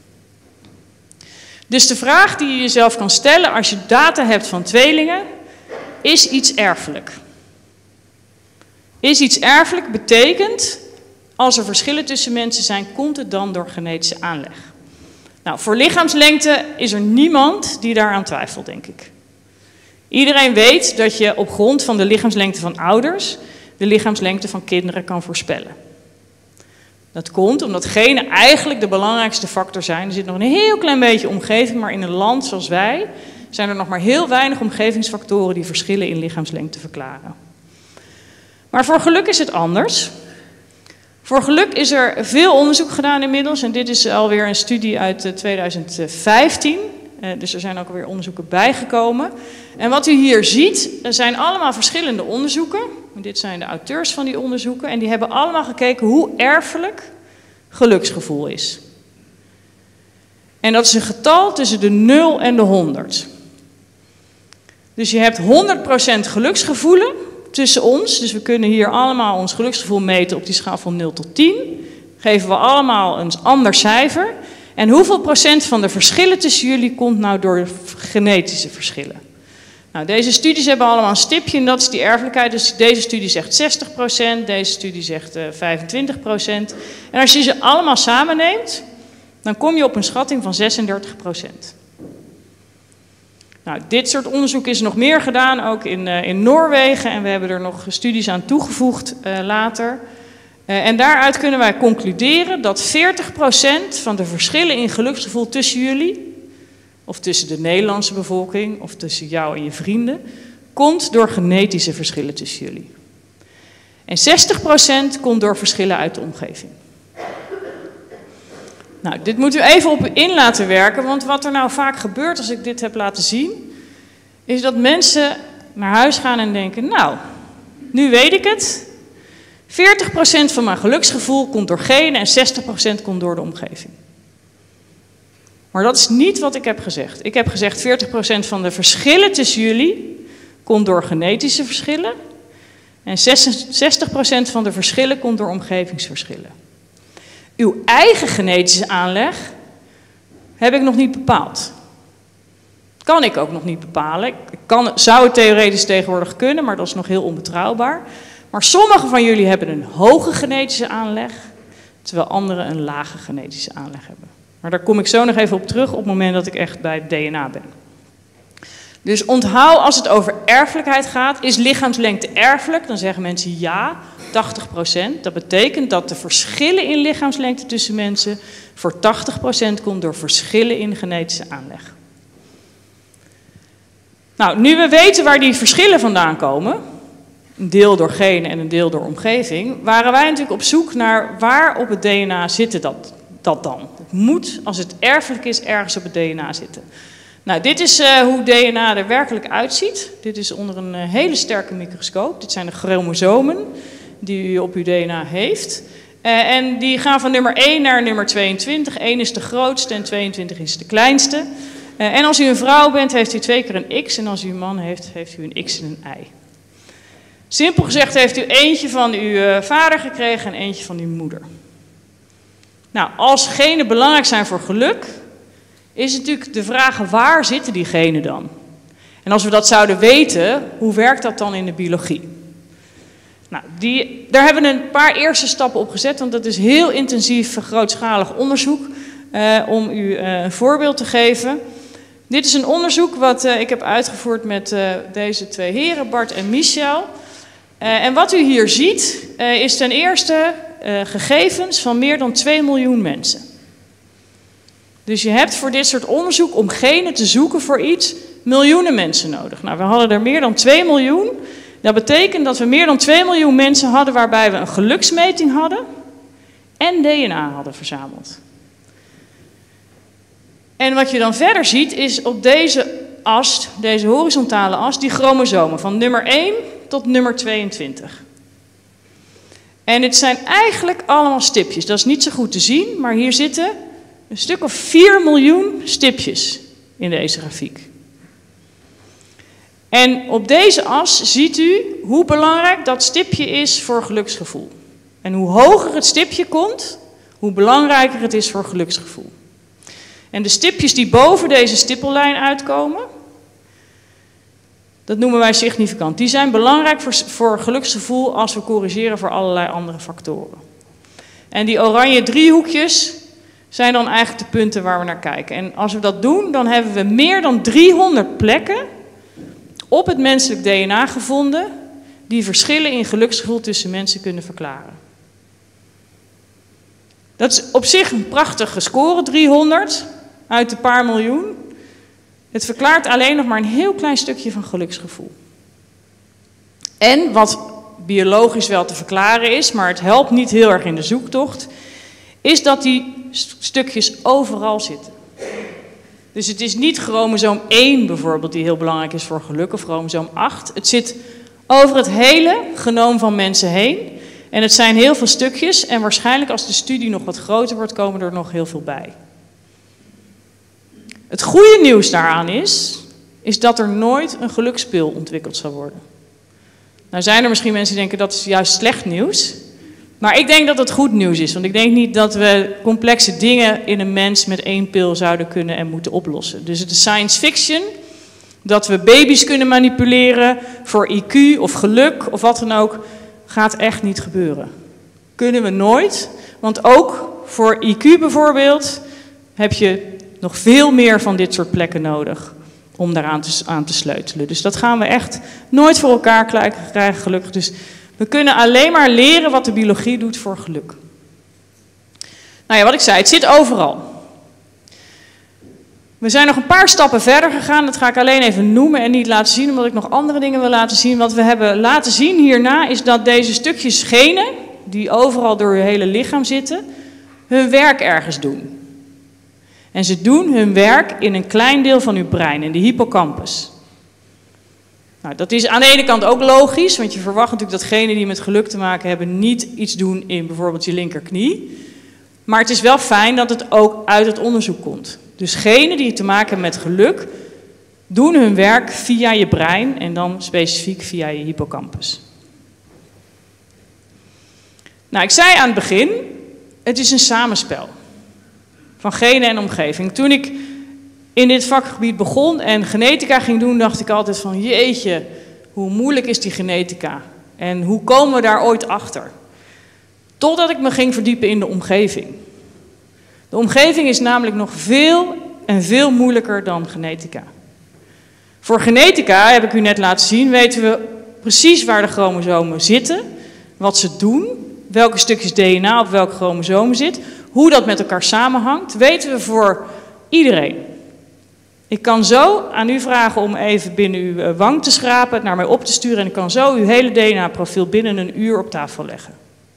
Dus de vraag die je jezelf kan stellen als je data hebt van tweelingen, is iets erfelijk? Is iets erfelijk betekent, Als er verschillen tussen mensen zijn, komt het dan door genetische aanleg? Nou, voor lichaamslengte is er niemand die daaraan twijfelt, denk ik. Iedereen weet dat je op grond van de lichaamslengte van ouders de lichaamslengte van kinderen kan voorspellen. Dat komt omdat genen eigenlijk de belangrijkste factor zijn. Er zit nog een heel klein beetje omgeving, maar in een land zoals wij zijn er nog maar heel weinig omgevingsfactoren die verschillen in lichaamslengte verklaren. Maar voor geluk is het anders. Voor geluk is er veel onderzoek gedaan inmiddels en dit is alweer een studie uit tweeduizend vijftien. Dus er zijn ook alweer onderzoeken bijgekomen. En wat u hier ziet, er zijn allemaal verschillende onderzoeken. Dit zijn de auteurs van die onderzoeken en die hebben allemaal gekeken hoe erfelijk geluksgevoel is. En dat is een getal tussen de nul en de honderd. Dus je hebt honderd procent geluksgevoelen tussen ons. Dus we kunnen hier allemaal ons geluksgevoel meten op die schaal van nul tot tien. Geven we allemaal een ander cijfer. En hoeveel procent van de verschillen tussen jullie komt nou door genetische verschillen? Nou, deze studies hebben allemaal een stipje en dat is die erfelijkheid. Dus deze studie zegt zestig procent, deze studie zegt uh, vijfentwintig procent. En als je ze allemaal samenneemt, dan kom je op een schatting van zesendertig procent. Nou, dit soort onderzoek is nog meer gedaan, ook in, uh, in Noorwegen. En we hebben er nog studies aan toegevoegd uh, later. Uh, en daaruit kunnen wij concluderen dat veertig procent van de verschillen in geluksgevoel tussen jullie, of tussen de Nederlandse bevolking, of tussen jou en je vrienden, komt door genetische verschillen tussen jullie. En zestig procent komt door verschillen uit de omgeving. Nou, dit moet u even op u in laten werken, want wat er nou vaak gebeurt als ik dit heb laten zien, is dat mensen naar huis gaan en denken, nou, nu weet ik het. veertig procent van mijn geluksgevoel komt door genen en zestig procent komt door de omgeving. Maar dat is niet wat ik heb gezegd. Ik heb gezegd veertig procent van de verschillen tussen jullie komt door genetische verschillen. En zestig procent van de verschillen komt door omgevingsverschillen. Uw eigen genetische aanleg heb ik nog niet bepaald. Kan ik ook nog niet bepalen. Ik kan, zou het theoretisch tegenwoordig kunnen, maar dat is nog heel onbetrouwbaar. Maar sommigen van jullie hebben een hoge genetische aanleg, terwijl anderen een lage genetische aanleg hebben. Maar daar kom ik zo nog even op terug op het moment dat ik echt bij het D N A ben. Dus onthoud, als het over erfelijkheid gaat, is lichaamslengte erfelijk? Dan zeggen mensen ja, tachtig procent. Dat betekent dat de verschillen in lichaamslengte tussen mensen voor tachtig procent komt door verschillen in genetische aanleg. Nou, nu we weten waar die verschillen vandaan komen, een deel door genen en een deel door omgeving, waren wij natuurlijk op zoek naar waar op het D N A zit dat, dat dan. Het moet, als het erfelijk is, ergens op het D N A zitten. Nou, dit is uh, hoe D N A er werkelijk uitziet. Dit is onder een uh, hele sterke microscoop. Dit zijn de chromosomen die u op uw D N A heeft. Uh, en die gaan van nummer één naar nummer tweeëntwintig. één is de grootste en tweeëntwintig is de kleinste. Uh, en als u een vrouw bent, heeft u twee keer een X. En als u een man heeft, heeft u een X en een Y. Simpel gezegd heeft u eentje van uw uh, vader gekregen en eentje van uw moeder. Nou, als genen belangrijk zijn voor geluk, is natuurlijk de vraag, waar zitten die genen dan? En als we dat zouden weten, hoe werkt dat dan in de biologie? Nou, die, daar hebben we een paar eerste stappen op gezet, want dat is heel intensief grootschalig onderzoek. Uh, om u uh, een voorbeeld te geven. Dit is een onderzoek wat uh, ik heb uitgevoerd met uh, deze twee heren, Bart en Michel. Uh, en wat u hier ziet, uh, is ten eerste uh, gegevens van meer dan twee miljoen mensen. Dus je hebt voor dit soort onderzoek, om genen te zoeken voor iets, miljoenen mensen nodig. Nou, we hadden er meer dan twee miljoen. Dat betekent dat we meer dan twee miljoen mensen hadden waarbij we een geluksmeting hadden en D N A hadden verzameld. En wat je dan verder ziet is op deze as, deze horizontale as, die chromosomen van nummer één tot nummer tweeëntwintig. En het zijn eigenlijk allemaal stipjes. Dat is niet zo goed te zien, maar hier zitten een stuk of vier miljoen stipjes in deze grafiek. En op deze as ziet u hoe belangrijk dat stipje is voor geluksgevoel. En hoe hoger het stipje komt, hoe belangrijker het is voor geluksgevoel. En de stipjes die boven deze stippellijn uitkomen, dat noemen wij significant. Die zijn belangrijk voor, voor geluksgevoel als we corrigeren voor allerlei andere factoren. En die oranje driehoekjes zijn dan eigenlijk de punten waar we naar kijken. En als we dat doen, dan hebben we meer dan driehonderd plekken op het menselijk D N A gevonden die verschillen in geluksgevoel tussen mensen kunnen verklaren. Dat is op zich een prachtige score, driehonderd uit een paar miljoen. Het verklaart alleen nog maar een heel klein stukje van geluksgevoel. En wat biologisch wel te verklaren is, maar het helpt niet heel erg in de zoektocht, is dat die stukjes overal zitten. Dus het is niet chromosoom één bijvoorbeeld die heel belangrijk is voor geluk, of chromosoom acht. Het zit over het hele genoom van mensen heen. En het zijn heel veel stukjes en waarschijnlijk als de studie nog wat groter wordt, komen er nog heel veel bij. Het goede nieuws daaraan is, is dat er nooit een gelukspil ontwikkeld zal worden. Nou zijn er misschien mensen die denken dat is juist slecht nieuws. Maar ik denk dat het goed nieuws is. Want ik denk niet dat we complexe dingen in een mens met één pil zouden kunnen en moeten oplossen. Dus het is science fiction. Dat we baby's kunnen manipuleren voor I Q of geluk of wat dan ook. Gaat echt niet gebeuren. Kunnen we nooit. Want ook voor I Q bijvoorbeeld heb je nog veel meer van dit soort plekken nodig om daaraan te, aan te sleutelen. Dus dat gaan we echt nooit voor elkaar krijgen, gelukkig. Dus we kunnen alleen maar leren wat de biologie doet voor geluk. Nou ja, wat ik zei, het zit overal. We zijn nog een paar stappen verder gegaan. Dat ga ik alleen even noemen en niet laten zien, omdat ik nog andere dingen wil laten zien. Wat we hebben laten zien hierna is dat deze stukjes genen, die overal door je hele lichaam zitten, hun werk ergens doen. En ze doen hun werk in een klein deel van uw brein, in de hippocampus. Nou, dat is aan de ene kant ook logisch, want je verwacht natuurlijk dat genen die met geluk te maken hebben niet iets doen in bijvoorbeeld je linkerknie. Maar het is wel fijn dat het ook uit het onderzoek komt. Dus genen die te maken hebben met geluk, doen hun werk via je brein en dan specifiek via je hippocampus. Nou, ik zei aan het begin, het is een samenspel van genen en omgeving. Toen ik in dit vakgebied begon en genetica ging doen, dacht ik altijd van jeetje, hoe moeilijk is die genetica? En hoe komen we daar ooit achter? Totdat ik me ging verdiepen in de omgeving. De omgeving is namelijk nog veel en veel moeilijker dan genetica. Voor genetica, heb ik u net laten zien, weten we precies waar de chromosomen zitten, wat ze doen, welke stukjes D N A op welke chromosomen zit, hoe dat met elkaar samenhangt, weten we voor iedereen. Ik kan zo aan u vragen om even binnen uw wang te schrapen, het naar mij op te sturen en ik kan zo uw hele D N A-profiel binnen een uur op tafel leggen.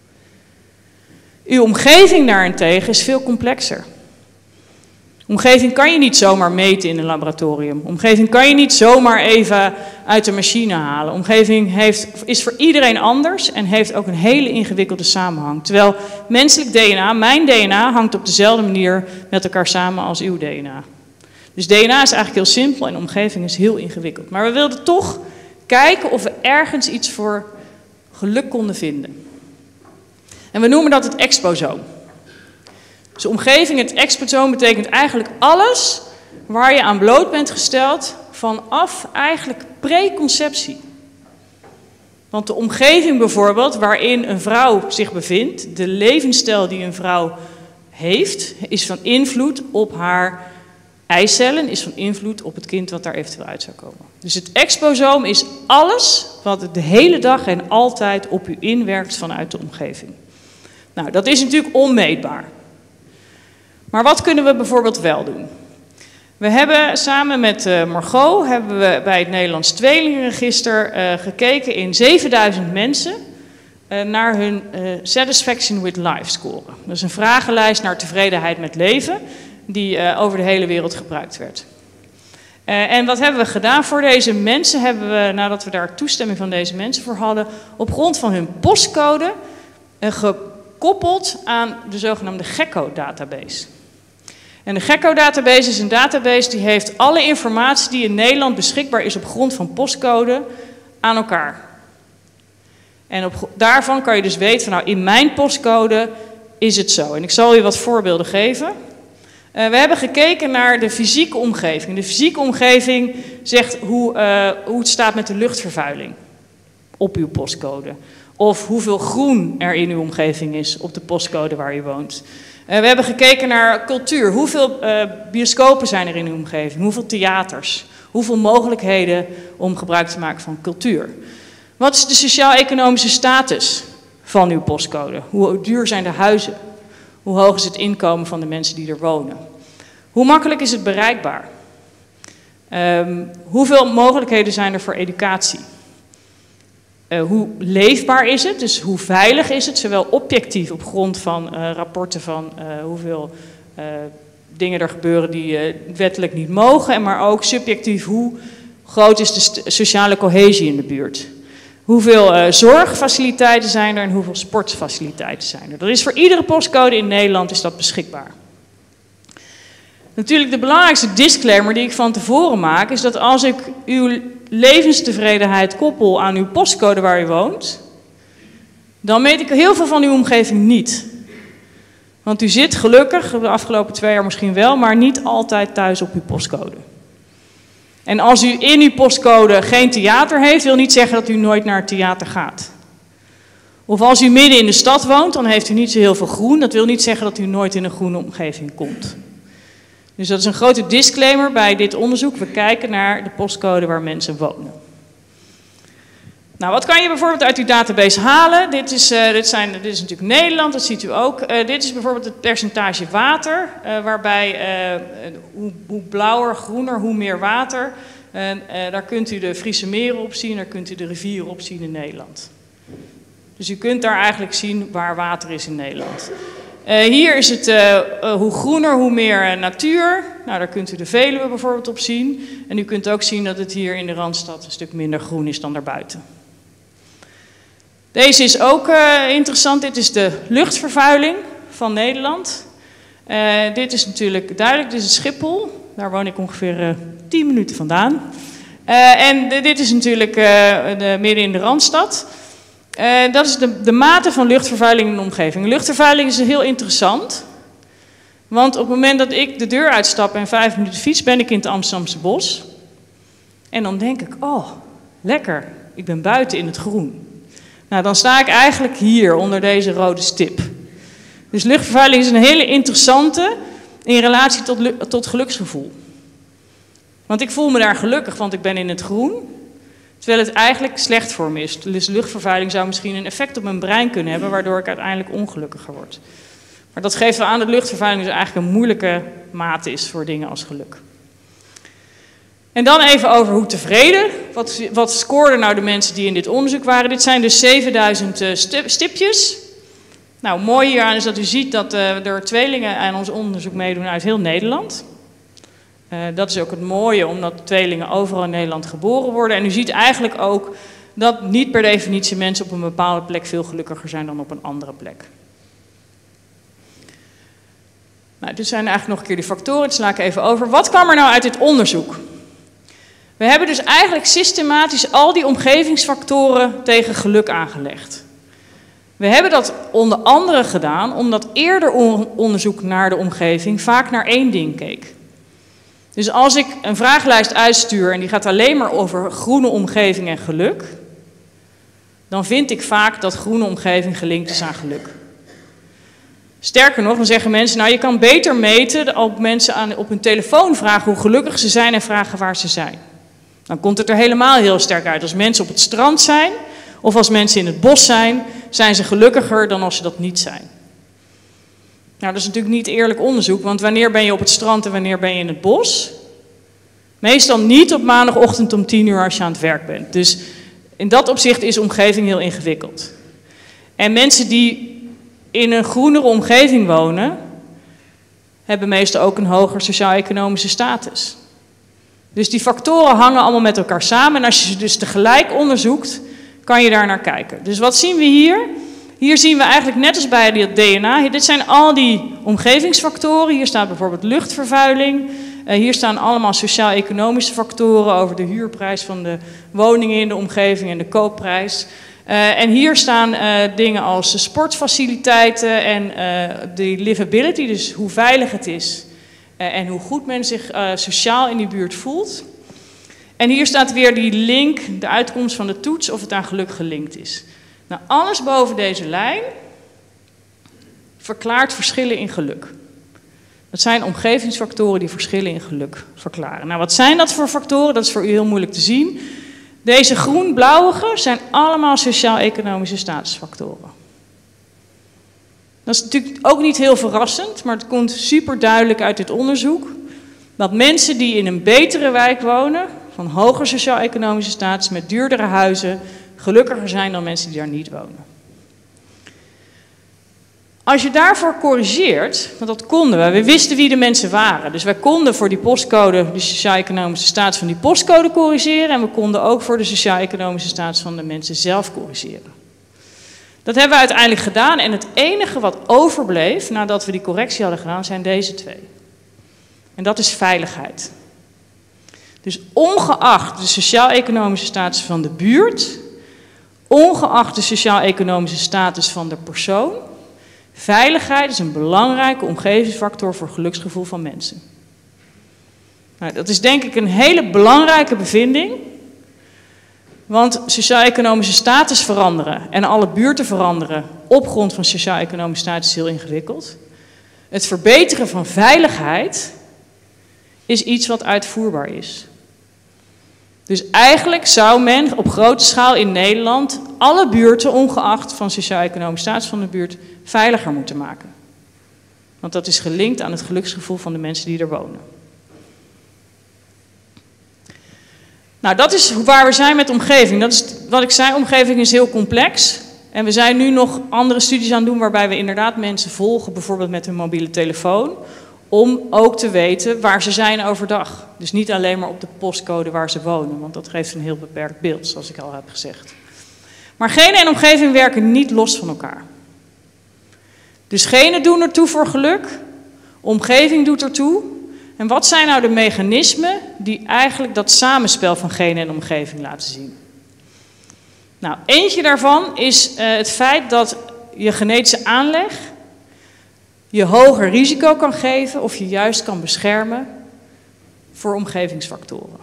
Uw omgeving daarentegen is veel complexer. Omgeving kan je niet zomaar meten in een laboratorium. Omgeving kan je niet zomaar even uit de machine halen. Omgeving heeft, is voor iedereen anders en heeft ook een hele ingewikkelde samenhang. Terwijl menselijk D N A, mijn D N A, hangt op dezelfde manier met elkaar samen als uw D N A. Dus D N A is eigenlijk heel simpel en omgeving is heel ingewikkeld. Maar we wilden toch kijken of we ergens iets voor geluk konden vinden. En we noemen dat het exposoom. Dus de omgeving, het exposoom, betekent eigenlijk alles waar je aan bloot bent gesteld vanaf eigenlijk preconceptie. Want de omgeving bijvoorbeeld waarin een vrouw zich bevindt, de levensstijl die een vrouw heeft, is van invloed op haar eicellen, is van invloed op het kind wat daar eventueel uit zou komen. Dus het exposoom is alles wat de hele dag en altijd op u inwerkt vanuit de omgeving. Nou, dat is natuurlijk onmeetbaar. Maar wat kunnen we bijvoorbeeld wel doen? We hebben samen met uh, Margot hebben we bij het Nederlands Tweelingenregister uh, gekeken in zevenduizend mensen uh, naar hun uh, Satisfaction with Life score. Dat is een vragenlijst naar tevredenheid met leven die uh, over de hele wereld gebruikt werd. Uh, en wat hebben we gedaan voor deze mensen? Hebben we, nadat we daar toestemming van deze mensen voor hadden, op grond van hun postcode uh, gekoppeld aan de zogenaamde Gekko-database. En de Gekko-database is een database die heeft alle informatie die in Nederland beschikbaar is op grond van postcode aan elkaar. En op, daarvan kan je dus weten van nou in mijn postcode is het zo. En ik zal u wat voorbeelden geven. Uh, we hebben gekeken naar de fysieke omgeving. De fysieke omgeving zegt hoe, uh, hoe het staat met de luchtvervuiling op uw postcode. Of hoeveel groen er in uw omgeving is op de postcode waar u woont. Uh, we hebben gekeken naar cultuur. Hoeveel uh, bioscopen zijn er in uw omgeving? Hoeveel theaters? Hoeveel mogelijkheden om gebruik te maken van cultuur? Wat is de sociaal-economische status van uw postcode? Hoe duur zijn de huizen? Hoe hoog is het inkomen van de mensen die er wonen? Hoe makkelijk is het bereikbaar? Um, hoeveel mogelijkheden zijn er voor educatie? Uh, hoe leefbaar is het? Dus hoe veilig is het? Zowel objectief op grond van uh, rapporten van uh, hoeveel uh, dingen er gebeuren die uh, wettelijk niet mogen. En maar ook subjectief, hoe groot is de sociale cohesie in de buurt? Hoeveel uh, zorgfaciliteiten zijn er en hoeveel sportfaciliteiten zijn er? Dat is voor iedere postcode in Nederland is dat beschikbaar. Natuurlijk de belangrijkste disclaimer die ik van tevoren maak is dat als ik uw levenstevredenheid koppel aan uw postcode waar u woont, dan meet ik heel veel van uw omgeving niet. Want u zit gelukkig, de afgelopen twee jaar misschien wel, maar niet altijd thuis op uw postcode. En als u in uw postcode geen theater heeft, wil niet zeggen dat u nooit naar het theater gaat. Of als u midden in de stad woont, dan heeft u niet zo heel veel groen. Dat wil niet zeggen dat u nooit in een groene omgeving komt. Dus dat is een grote disclaimer bij dit onderzoek. We kijken naar de postcode waar mensen wonen. Nou, wat kan je bijvoorbeeld uit uw database halen? Dit is, uh, dit zijn, dit is natuurlijk Nederland, dat ziet u ook. Uh, dit is bijvoorbeeld het percentage water, uh, waarbij uh, hoe, hoe blauwer, groener, hoe meer water. Uh, uh, daar kunt u de Friese meren op zien, daar kunt u de rivieren op zien in Nederland. Dus u kunt daar eigenlijk zien waar water is in Nederland. Uh, hier is het uh, uh, hoe groener, hoe meer uh, natuur. Nou, daar kunt u de Veluwe bijvoorbeeld op zien. En u kunt ook zien dat het hier in de Randstad een stuk minder groen is dan daarbuiten. Deze is ook uh, interessant. Dit is de luchtvervuiling van Nederland. Uh, dit is natuurlijk duidelijk, dit is Schiphol. Daar woon ik ongeveer uh, tien minuten vandaan. Uh, en de, dit is natuurlijk uh, de, midden in de Randstad. Uh, dat is de, de mate van luchtvervuiling in de omgeving. Luchtvervuiling is heel interessant. Want op het moment dat ik de deur uitstap en vijf minuten fiets, ben ik in het Amsterdamse bos. En dan denk ik, oh, lekker, ik ben buiten in het groen. Nou, dan sta ik eigenlijk hier onder deze rode stip. Dus luchtvervuiling is een hele interessante in relatie tot, tot geluksgevoel. Want ik voel me daar gelukkig, want ik ben in het groen. Terwijl het eigenlijk slecht voor me is. Dus luchtvervuiling zou misschien een effect op mijn brein kunnen hebben, waardoor ik uiteindelijk ongelukkiger word. Maar dat geeft wel aan dat luchtvervuiling dus eigenlijk een moeilijke mate is voor dingen als geluk. En dan even over hoe tevreden. Wat, wat scoorden nou de mensen die in dit onderzoek waren? Dit zijn dus zevenduizend uh, stipjes. Nou, mooi hieraan is dat u ziet dat uh, er tweelingen aan ons onderzoek meedoen uit heel Nederland. Uh, dat is ook het mooie, omdat tweelingen overal in Nederland geboren worden. En u ziet eigenlijk ook dat niet per definitie mensen op een bepaalde plek veel gelukkiger zijn dan op een andere plek. Nou, dit zijn eigenlijk nog een keer die factoren, dat sla ik even over. Wat kwam er nou uit dit onderzoek? We hebben dus eigenlijk systematisch al die omgevingsfactoren tegen geluk aangelegd. We hebben dat onder andere gedaan omdat eerder onderzoek naar de omgeving vaak naar één ding keek. Dus als ik een vragenlijst uitstuur en die gaat alleen maar over groene omgeving en geluk, dan vind ik vaak dat groene omgeving gelinkt is aan geluk. Sterker nog, dan zeggen mensen, nou je kan beter meten op mensen aan, op hun telefoon vragen hoe gelukkig ze zijn en vragen waar ze zijn. Dan komt het er helemaal heel sterk uit. Als mensen op het strand zijn of als mensen in het bos zijn, zijn ze gelukkiger dan als ze dat niet zijn. Nou, dat is natuurlijk niet eerlijk onderzoek, want wanneer ben je op het strand en wanneer ben je in het bos? Meestal niet op maandagochtend om tien uur als je aan het werk bent. Dus in dat opzicht is de omgeving heel ingewikkeld. En mensen die in een groenere omgeving wonen, hebben meestal ook een hoger sociaal-economische status. Dus die factoren hangen allemaal met elkaar samen. En als je ze dus tegelijk onderzoekt, kan je daar naar kijken. Dus wat zien we hier? Hier zien we eigenlijk net als bij het D N A, dit zijn al die omgevingsfactoren. Hier staat bijvoorbeeld luchtvervuiling. Uh, hier staan allemaal sociaal-economische factoren over de huurprijs van de woningen in de omgeving en de koopprijs. Uh, en hier staan uh, dingen als sportfaciliteiten en uh, de livability, dus hoe veilig het is uh, en hoe goed men zich uh, sociaal in die buurt voelt. En hier staat weer die link, de uitkomst van de toets, of het aan geluk gelinkt is. Nou, alles boven deze lijn verklaart verschillen in geluk. Dat zijn omgevingsfactoren die verschillen in geluk verklaren. Nou, wat zijn dat voor factoren? Dat is voor u heel moeilijk te zien. Deze groen-blauwige zijn allemaal sociaal-economische statusfactoren. Dat is natuurlijk ook niet heel verrassend, maar het komt super duidelijk uit dit onderzoek. Dat mensen die in een betere wijk wonen, van hoger sociaal-economische status, met duurdere huizen, gelukkiger zijn dan mensen die daar niet wonen. Als je daarvoor corrigeert, want dat konden we, we wisten wie de mensen waren. Dus wij konden voor die postcode, de sociaal-economische status van die postcode corrigeren. En we konden ook voor de sociaal-economische status van de mensen zelf corrigeren. Dat hebben we uiteindelijk gedaan en het enige wat overbleef nadat we die correctie hadden gedaan zijn deze twee. En dat is veiligheid. Dus ongeacht de sociaal-economische status van de buurt, ongeacht de sociaal-economische status van de persoon, veiligheid is een belangrijke omgevingsfactor voor het geluksgevoel van mensen. Nou, dat is denk ik een hele belangrijke bevinding. Want sociaal-economische status veranderen en alle buurten veranderen op grond van sociaal-economische status is heel ingewikkeld. Het verbeteren van veiligheid is iets wat uitvoerbaar is. Dus eigenlijk zou men op grote schaal in Nederland alle buurten, ongeacht van sociaal-economische status van de buurt, veiliger moeten maken. Want dat is gelinkt aan het geluksgevoel van de mensen die er wonen. Nou, dat is waar we zijn met omgeving. Dat is wat ik zei, omgeving is heel complex. En we zijn nu nog andere studies aan het doen waarbij we inderdaad mensen volgen, bijvoorbeeld met hun mobiele telefoon, om ook te weten waar ze zijn overdag. Dus niet alleen maar op de postcode waar ze wonen, want dat geeft een heel beperkt beeld, zoals ik al heb gezegd. Maar genen en omgeving werken niet los van elkaar. Dus genen doen ertoe voor geluk, omgeving doet ertoe. En wat zijn nou de mechanismen die eigenlijk dat samenspel van genen en omgeving laten zien? Nou, eentje daarvan is uh, het feit dat je genetische aanleg je hoger risico kan geven of je juist kan beschermen voor omgevingsfactoren.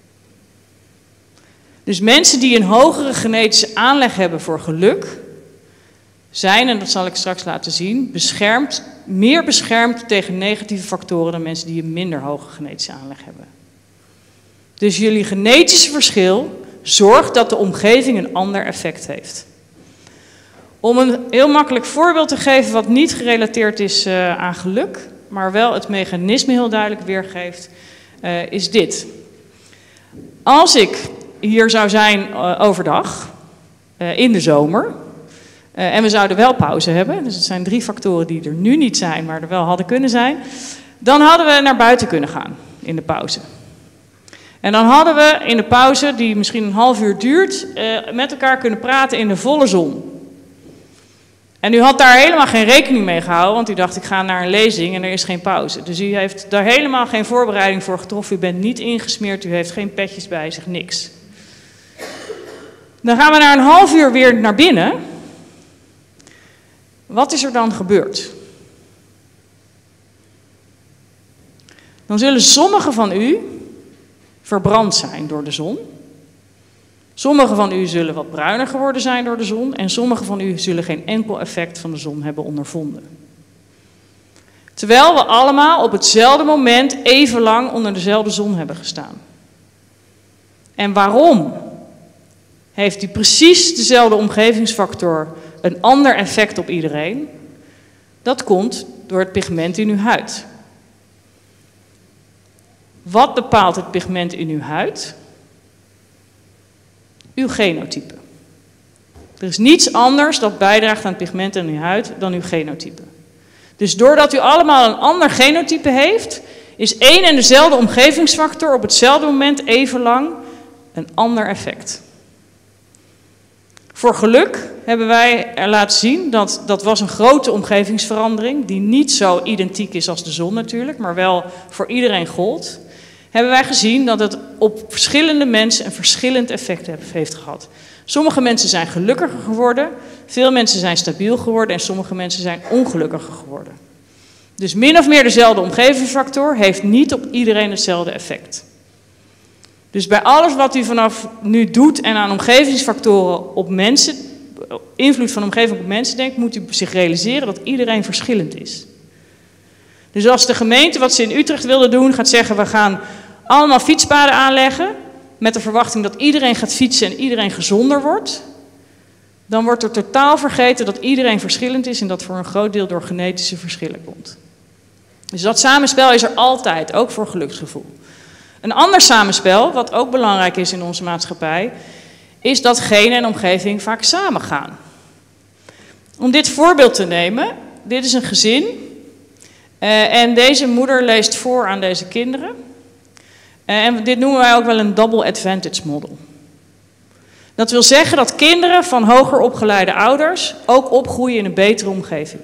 Dus mensen die een hogere genetische aanleg hebben voor geluk, zijn, en dat zal ik straks laten zien, beschermd, meer beschermd tegen negatieve factoren dan mensen die een minder hoge genetische aanleg hebben. Dus jullie genetische verschil zorgt dat de omgeving een ander effect heeft. Om een heel makkelijk voorbeeld te geven wat niet gerelateerd is uh, aan geluk, maar wel het mechanisme heel duidelijk weergeeft, uh, is dit. Als ik hier zou zijn uh, overdag, uh, in de zomer, uh, en we zouden wel pauze hebben, dus het zijn drie factoren die er nu niet zijn, maar er wel hadden kunnen zijn, dan hadden we naar buiten kunnen gaan in de pauze. En dan hadden we in de pauze, die misschien een half uur duurt, uh, met elkaar kunnen praten in de volle zon. En u had daar helemaal geen rekening mee gehouden, want u dacht ik ga naar een lezing en er is geen pauze. Dus u heeft daar helemaal geen voorbereiding voor getroffen, u bent niet ingesmeerd, u heeft geen petjes bij zich, niks. Dan gaan we na een half uur weer naar binnen. Wat is er dan gebeurd? Dan zullen sommigen van u verbrand zijn door de zon. Sommigen van u zullen wat bruiner geworden zijn door de zon en sommigen van u zullen geen enkel effect van de zon hebben ondervonden. Terwijl we allemaal op hetzelfde moment even lang onder dezelfde zon hebben gestaan. En waarom heeft die precies dezelfde omgevingsfactor een ander effect op iedereen? Dat komt door het pigment in uw huid. Wat bepaalt het pigment in uw huid? Uw genotype. Er is niets anders dat bijdraagt aan het pigment in uw huid dan uw genotype. Dus doordat u allemaal een ander genotype heeft, is één en dezelfde omgevingsfactor op hetzelfde moment even lang een ander effect. Voor geluk hebben wij er laten zien dat dat was een grote omgevingsverandering, die niet zo identiek is als de zon natuurlijk, maar wel voor iedereen gold. Hebben wij gezien dat het op verschillende mensen een verschillend effect heeft gehad. Sommige mensen zijn gelukkiger geworden, veel mensen zijn stabiel geworden en sommige mensen zijn ongelukkiger geworden. Dus min of meer dezelfde omgevingsfactor heeft niet op iedereen hetzelfde effect. Dus bij alles wat u vanaf nu doet en aan omgevingsfactoren op mensen invloed van de omgeving op mensen denkt, moet u zich realiseren dat iedereen verschillend is. Dus als de gemeente, wat ze in Utrecht wilde doen, gaat zeggen, we gaan allemaal fietspaden aanleggen, met de verwachting dat iedereen gaat fietsen en iedereen gezonder wordt, dan wordt er totaal vergeten dat iedereen verschillend is en dat voor een groot deel door genetische verschillen komt. Dus dat samenspel is er altijd, ook voor geluksgevoel. Een ander samenspel, wat ook belangrijk is in onze maatschappij, is dat genen en omgeving vaak samengaan. Om dit voorbeeld te nemen, dit is een gezin uh, en deze moeder leest voor aan deze kinderen. Uh, en dit noemen wij ook wel een double advantage model. Dat wil zeggen dat kinderen van hoger opgeleide ouders ook opgroeien in een betere omgeving.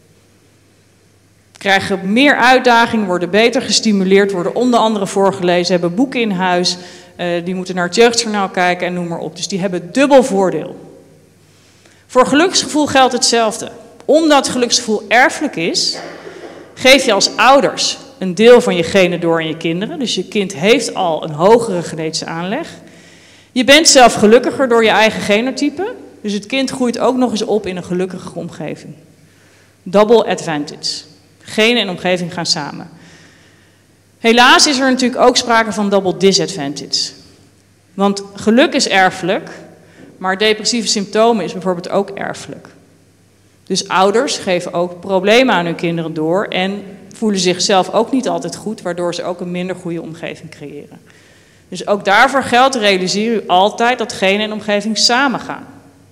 Krijgen meer uitdaging, worden beter gestimuleerd, worden onder andere voorgelezen, hebben boeken in huis, uh, die moeten naar het jeugdjournaal kijken en noem maar op. Dus die hebben dubbel voordeel. Voor geluksgevoel geldt hetzelfde. Omdat geluksgevoel erfelijk is, geef je als ouders een deel van je genen door aan je kinderen. Dus je kind heeft al een hogere genetische aanleg. Je bent zelf gelukkiger door je eigen genotype. Dus het kind groeit ook nog eens op in een gelukkige omgeving. Double advantage. Genen en omgeving gaan samen. Helaas is er natuurlijk ook sprake van double disadvantage. Want geluk is erfelijk, maar depressieve symptomen is bijvoorbeeld ook erfelijk. Dus ouders geven ook problemen aan hun kinderen door en voelen zichzelf ook niet altijd goed, waardoor ze ook een minder goede omgeving creëren. Dus ook daarvoor geldt, realiseer u altijd dat genen en omgeving samen gaan.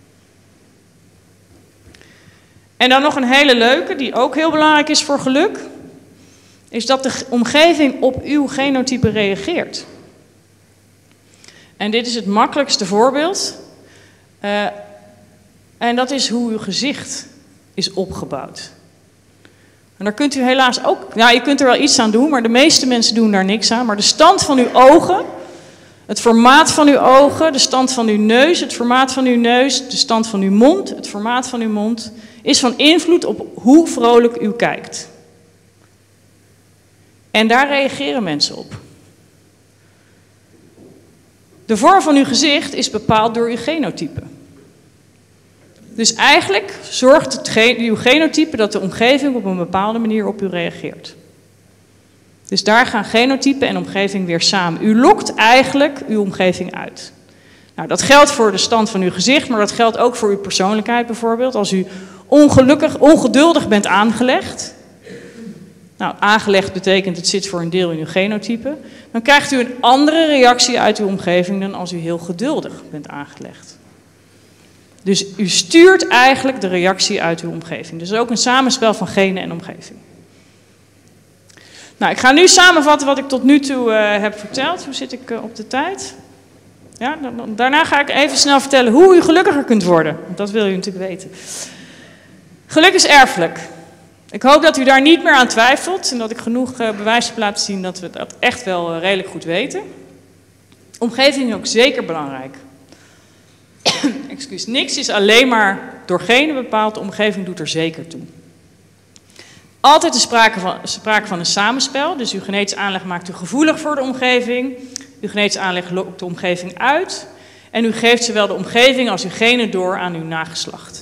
En dan nog een hele leuke, die ook heel belangrijk is voor geluk, is dat de omgeving op uw genotype reageert. En dit is het makkelijkste voorbeeld. Uh, en dat is hoe uw gezicht is opgebouwd. En daar kunt u helaas ook, nou je kunt er wel iets aan doen, maar de meeste mensen doen daar niks aan. Maar de stand van uw ogen, het formaat van uw ogen, de stand van uw neus, het formaat van uw neus, de stand van uw mond, het formaat van uw mond, is van invloed op hoe vrolijk u kijkt. En daar reageren mensen op. De vorm van uw gezicht is bepaald door uw genotype. Dus eigenlijk zorgt het ge- uw genotype dat de omgeving op een bepaalde manier op u reageert. Dus daar gaan genotype en omgeving weer samen. U lokt eigenlijk uw omgeving uit. Nou, dat geldt voor de stand van uw gezicht, maar dat geldt ook voor uw persoonlijkheid bijvoorbeeld. Als u ongelukkig, ongeduldig bent aangelegd. Nou, aangelegd betekent het zit voor een deel in uw genotype. Dan krijgt u een andere reactie uit uw omgeving dan als u heel geduldig bent aangelegd. Dus u stuurt eigenlijk de reactie uit uw omgeving. Dus ook een samenspel van genen en omgeving. Nou, ik ga nu samenvatten wat ik tot nu toe uh, heb verteld. Hoe zit ik uh, op de tijd? Ja, dan, dan, daarna ga ik even snel vertellen hoe u gelukkiger kunt worden. Want dat wil u natuurlijk weten. Geluk is erfelijk. Ik hoop dat u daar niet meer aan twijfelt en dat ik genoeg uh, bewijs heb laten zien dat we dat echt wel uh, redelijk goed weten. Omgeving is ook zeker belangrijk. Excuus, niks is alleen maar door genen bepaald, de omgeving doet er zeker toe. Altijd is sprake van, sprake van een samenspel, dus uw genetische aanleg maakt u gevoelig voor de omgeving, uw genetische aanleg lokt de omgeving uit en u geeft zowel de omgeving als uw genen door aan uw nageslacht.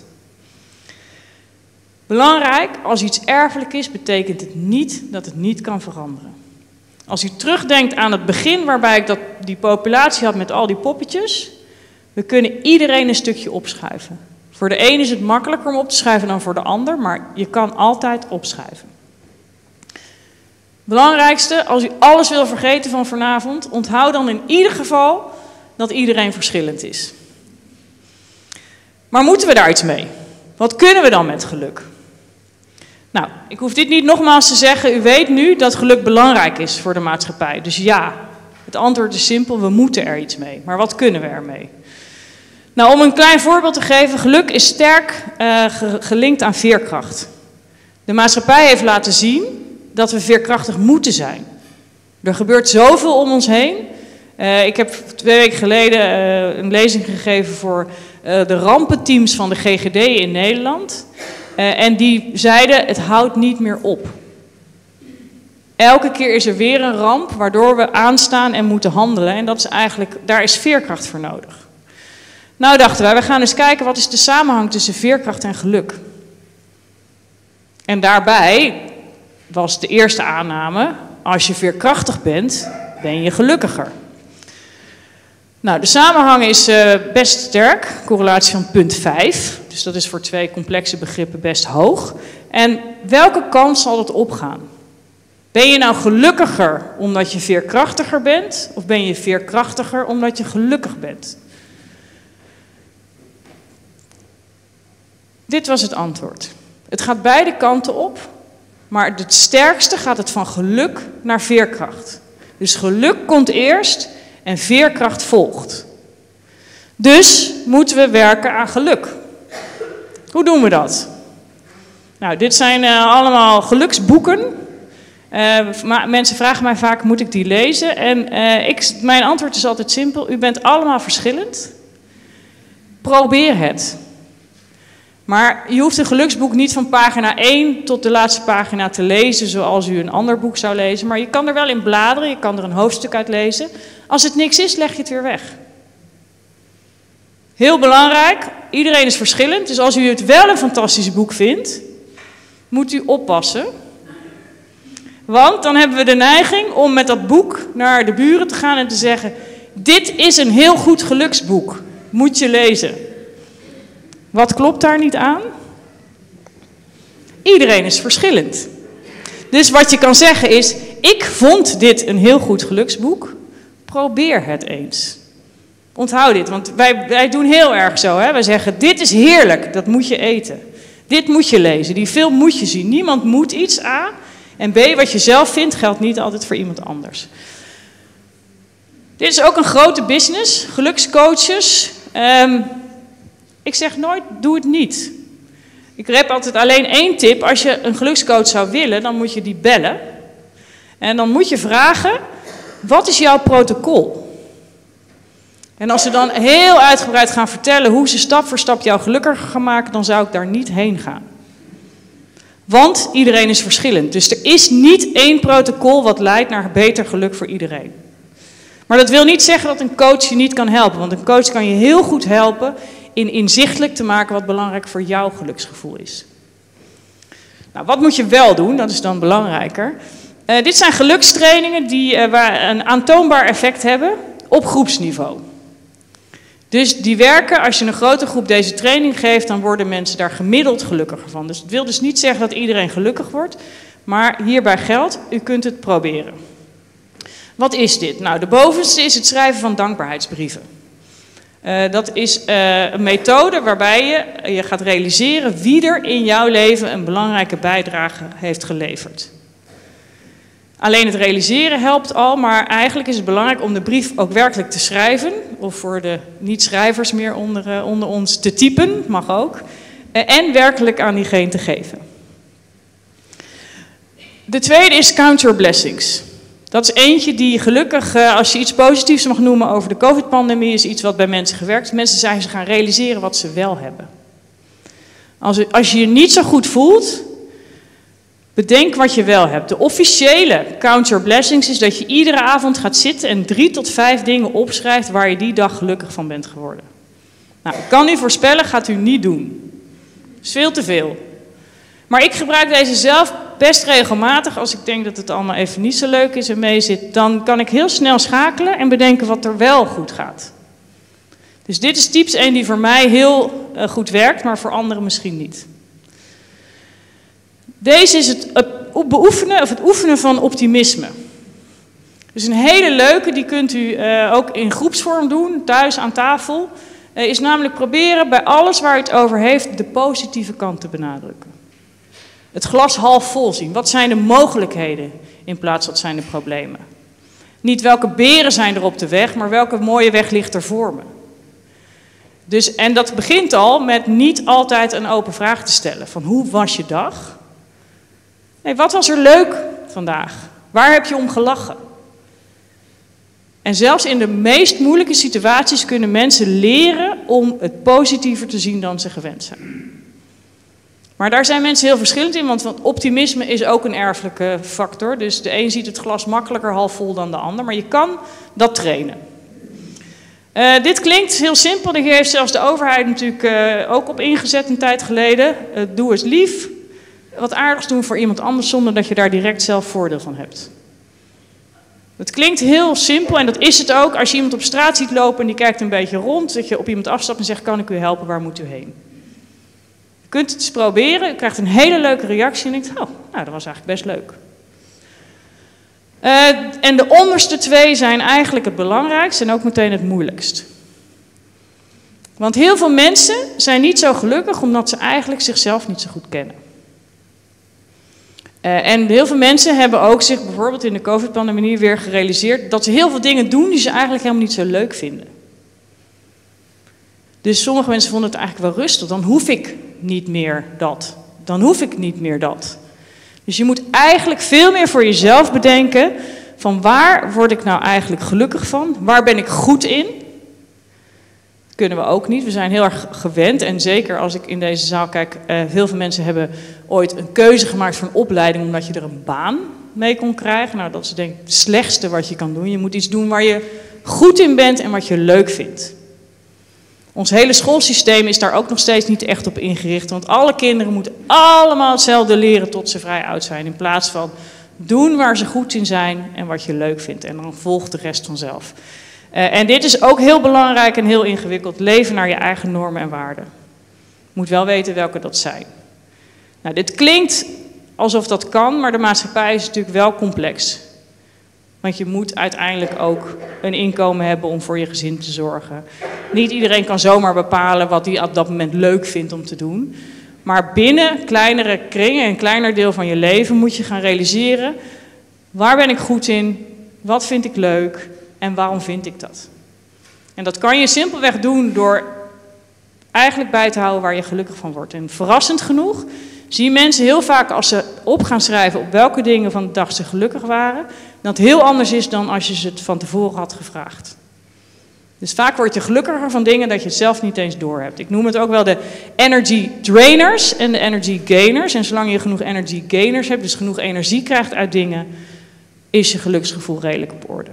Belangrijk, als iets erfelijk is, betekent het niet dat het niet kan veranderen. Als u terugdenkt aan het begin waarbij ik dat, die populatie had met al die poppetjes, we kunnen iedereen een stukje opschuiven. Voor de een is het makkelijker om op te schuiven dan voor de ander, maar je kan altijd opschuiven. Belangrijkste, als u alles wil vergeten van vanavond, onthoud dan in ieder geval dat iedereen verschillend is. Maar moeten we daar iets mee? Wat kunnen we dan met geluk? Nou, ik hoef dit niet nogmaals te zeggen. U weet nu dat geluk belangrijk is voor de maatschappij. Dus ja, het antwoord is simpel, we moeten er iets mee. Maar wat kunnen we ermee? Nou, om een klein voorbeeld te geven, geluk is sterk uh, gelinkt aan veerkracht. De maatschappij heeft laten zien dat we veerkrachtig moeten zijn. Er gebeurt zoveel om ons heen. Uh, ik heb twee weken geleden uh, een lezing gegeven voor uh, de rampenteams van de G G D in Nederland. Uh, en die zeiden, het houdt niet meer op. Elke keer is er weer een ramp waardoor we aanstaan en moeten handelen. En dat is eigenlijk, daar is veerkracht voor nodig. Nou dachten wij, we gaan eens kijken wat is de samenhang tussen veerkracht en geluk. En daarbij was de eerste aanname, als je veerkrachtig bent, ben je gelukkiger. Nou, de samenhang is uh, best sterk, correlatie van punt vijf. Dus dat is voor twee complexe begrippen best hoog. En welke kant zal het opgaan? Ben je nou gelukkiger omdat je veerkrachtiger bent? Of ben je veerkrachtiger omdat je gelukkig bent? Dit was het antwoord. Het gaat beide kanten op, maar het sterkste gaat het van geluk naar veerkracht. Dus geluk komt eerst en veerkracht volgt. Dus moeten we werken aan geluk. Hoe doen we dat? Nou, dit zijn uh, allemaal geluksboeken. Uh, maar mensen vragen mij vaak, moet ik die lezen? En uh, ik, mijn antwoord is altijd simpel. U bent allemaal verschillend. Probeer het. Maar je hoeft een geluksboek niet van pagina één tot de laatste pagina te lezen zoals u een ander boek zou lezen. Maar je kan er wel in bladeren, je kan er een hoofdstuk uit lezen. Als het niks is, leg je het weer weg. Heel belangrijk, iedereen is verschillend. Dus als u het wel een fantastisch boek vindt, moet u oppassen. Want dan hebben we de neiging om met dat boek naar de buren te gaan en te zeggen, dit is een heel goed geluksboek, moet je lezen. Wat klopt daar niet aan? Iedereen is verschillend. Dus wat je kan zeggen is, ik vond dit een heel goed geluksboek, probeer het eens. Onthoud dit, want wij, wij doen heel erg zo. Hè? Wij zeggen, dit is heerlijk, dat moet je eten. Dit moet je lezen, die film moet je zien. Niemand moet iets, A. En B, wat je zelf vindt, geldt niet altijd voor iemand anders. Dit is ook een grote business, gelukscoaches. Um, ik zeg nooit, doe het niet. Ik heb altijd alleen één tip. Als je een gelukscoach zou willen, dan moet je die bellen. En dan moet je vragen, wat is jouw protocol? En als ze dan heel uitgebreid gaan vertellen hoe ze stap voor stap jou gelukkiger gaan maken, dan zou ik daar niet heen gaan. Want iedereen is verschillend. Dus er is niet één protocol wat leidt naar beter geluk voor iedereen. Maar dat wil niet zeggen dat een coach je niet kan helpen. Want een coach kan je heel goed helpen in inzichtelijk te maken wat belangrijk voor jouw geluksgevoel is. Nou, wat moet je wel doen? Dat is dan belangrijker. Uh, dit zijn gelukstrainingen die uh, waar een aantoonbaar effect hebben op groepsniveau. Dus die werken, als je een grote groep deze training geeft, dan worden mensen daar gemiddeld gelukkiger van. Dus het wil dus niet zeggen dat iedereen gelukkig wordt, maar hierbij geldt, u kunt het proberen. Wat is dit? Nou, de bovenste is het schrijven van dankbaarheidsbrieven. Uh, dat is uh, een methode waarbij je, je gaat realiseren wie er in jouw leven een belangrijke bijdrage heeft geleverd. Alleen het realiseren helpt al, maar eigenlijk is het belangrijk om de brief ook werkelijk te schrijven. Of voor de niet-schrijvers meer onder, uh, onder ons te typen, mag ook. Uh, en werkelijk aan diegene te geven. De tweede is count your blessings. Dat is eentje die gelukkig, uh, als je iets positiefs mag noemen over de COVID-pandemie, is iets wat bij mensen gewerkt is. Mensen zijn ze gaan realiseren wat ze wel hebben. Als, u, als je je niet zo goed voelt, bedenk wat je wel hebt. De officiële count your blessings is dat je iedere avond gaat zitten en drie tot vijf dingen opschrijft waar je die dag gelukkig van bent geworden. Nou, ik kan u voorspellen, gaat u niet doen. Dat is veel te veel. Maar ik gebruik deze zelf best regelmatig. Als ik denk dat het allemaal even niet zo leuk is en mee zit, dan kan ik heel snel schakelen en bedenken wat er wel goed gaat. Dus dit is typisch een die voor mij heel uh, goed werkt, maar voor anderen misschien niet. Deze is het beoefenen, of het oefenen van optimisme. Dus een hele leuke, die kunt u uh, ook in groepsvorm doen, thuis aan tafel. Uh, is namelijk proberen bij alles waar u het over heeft, de positieve kant te benadrukken. Het glas half vol zien. Wat zijn de mogelijkheden in plaats van wat zijn de problemen? Niet welke beren zijn er op de weg, maar welke mooie weg ligt er voor me. Dus, en dat begint al met niet altijd een open vraag te stellen. Van hoe was je dag? Nee, wat was er leuk vandaag? Waar heb je om gelachen? En zelfs in de meest moeilijke situaties kunnen mensen leren om het positiever te zien dan ze gewend zijn. Maar daar zijn mensen heel verschillend in, want optimisme is ook een erfelijke factor. Dus de een ziet het glas makkelijker half vol dan de ander, maar je kan dat trainen. Uh, dit klinkt heel simpel, hier heeft zelfs de overheid natuurlijk uh, ook op ingezet een tijd geleden. Uh, doe eens lief, wat aardigs doen voor iemand anders zonder dat je daar direct zelf voordeel van hebt. Het klinkt heel simpel en dat is het ook. Als je iemand op straat ziet lopen en die kijkt een beetje rond, dat je op iemand afstapt en zegt, kan ik u helpen, waar moet u heen? Je kunt het eens proberen, u krijgt een hele leuke reactie en denkt, oh, nou dat was eigenlijk best leuk. Uh, en de onderste twee zijn eigenlijk het belangrijkste en ook meteen het moeilijkst. Want heel veel mensen zijn niet zo gelukkig omdat ze eigenlijk zichzelf niet zo goed kennen. Uh, en heel veel mensen hebben ook zich bijvoorbeeld in de COVID-pandemie weer gerealiseerd dat ze heel veel dingen doen die ze eigenlijk helemaal niet zo leuk vinden. Dus sommige mensen vonden het eigenlijk wel rustig, dan hoef ik niet meer dat. Dan hoef ik niet meer dat. Dus je moet eigenlijk veel meer voor jezelf bedenken van waar word ik nou eigenlijk gelukkig van? Waar ben ik goed in? Dat kunnen we ook niet. We zijn heel erg gewend en zeker als ik in deze zaal kijk, uh, heel veel mensen hebben ooit een keuze gemaakt voor een opleiding omdat je er een baan mee kon krijgen. Nou, dat is denk ik het slechtste wat je kan doen. Je moet iets doen waar je goed in bent en wat je leuk vindt. Ons hele schoolsysteem is daar ook nog steeds niet echt op ingericht. Want alle kinderen moeten allemaal hetzelfde leren tot ze vrij oud zijn. In plaats van doen waar ze goed in zijn en wat je leuk vindt. En dan volgt de rest vanzelf. Uh, en dit is ook heel belangrijk en heel ingewikkeld. Leven naar je eigen normen en waarden. Je moet wel weten welke dat zijn. Nou, dit klinkt alsof dat kan, maar de maatschappij is natuurlijk wel complex. Want je moet uiteindelijk ook een inkomen hebben om voor je gezin te zorgen. Niet iedereen kan zomaar bepalen wat hij op dat moment leuk vindt om te doen. Maar binnen kleinere kringen, een kleiner deel van je leven, moet je gaan realiseren: waar ben ik goed in? Wat vind ik leuk? En waarom vind ik dat? En dat kan je simpelweg doen door eigenlijk bij te houden waar je gelukkig van wordt. En verrassend genoeg zie mensen heel vaak als ze op gaan schrijven op welke dingen van de dag ze gelukkig waren, dat het heel anders is dan als je ze het van tevoren had gevraagd. Dus vaak word je gelukkiger van dingen dat je het zelf niet eens doorhebt. Ik noem het ook wel de energy drainers en de energy gainers. En zolang je genoeg energy gainers hebt, dus genoeg energie krijgt uit dingen, is je geluksgevoel redelijk op orde.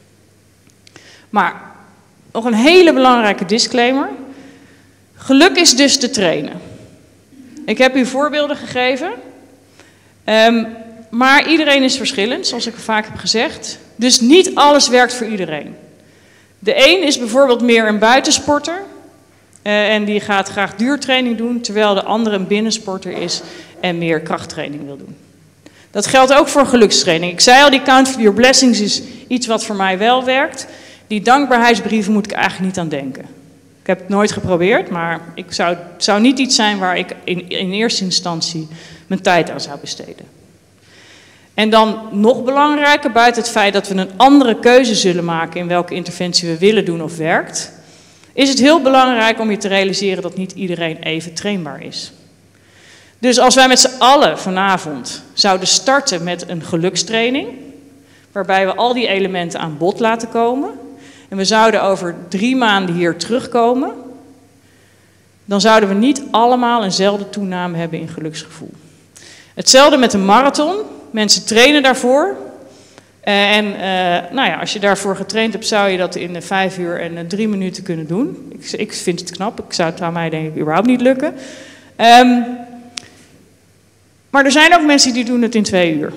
Maar nog een hele belangrijke disclaimer. Geluk is dus te trainen. Ik heb u voorbeelden gegeven. Um, maar iedereen is verschillend, zoals ik vaak heb gezegd. Dus niet alles werkt voor iedereen. De een is bijvoorbeeld meer een buitensporter. Uh, en die gaat graag duurtraining doen. Terwijl de ander een binnensporter is en meer krachttraining wil doen. Dat geldt ook voor gelukstraining. Ik zei al, die Count for Your Blessings is iets wat voor mij wel werkt. Die dankbaarheidsbrieven moet ik eigenlijk niet aan denken. Ik heb het nooit geprobeerd, maar ik zou, het zou niet iets zijn waar ik in, in eerste instantie mijn tijd aan zou besteden. En dan nog belangrijker, buiten het feit dat we een andere keuze zullen maken in welke interventie we willen doen of werkt, is het heel belangrijk om je te realiseren dat niet iedereen even trainbaar is. Dus als wij met z'n allen vanavond zouden starten met een gelukstraining, waarbij we al die elementen aan bod laten komen, en we zouden over drie maanden hier terugkomen, dan zouden we niet allemaal eenzelfde toename hebben in geluksgevoel. Hetzelfde met een marathon. Mensen trainen daarvoor. En uh, nou ja, als je daarvoor getraind hebt, zou je dat in vijf uur en drie minuten kunnen doen. Ik, ik vind het knap. Ik zou het aan mij denk ik überhaupt niet lukken. Um, maar er zijn ook mensen die doen het in twee uur.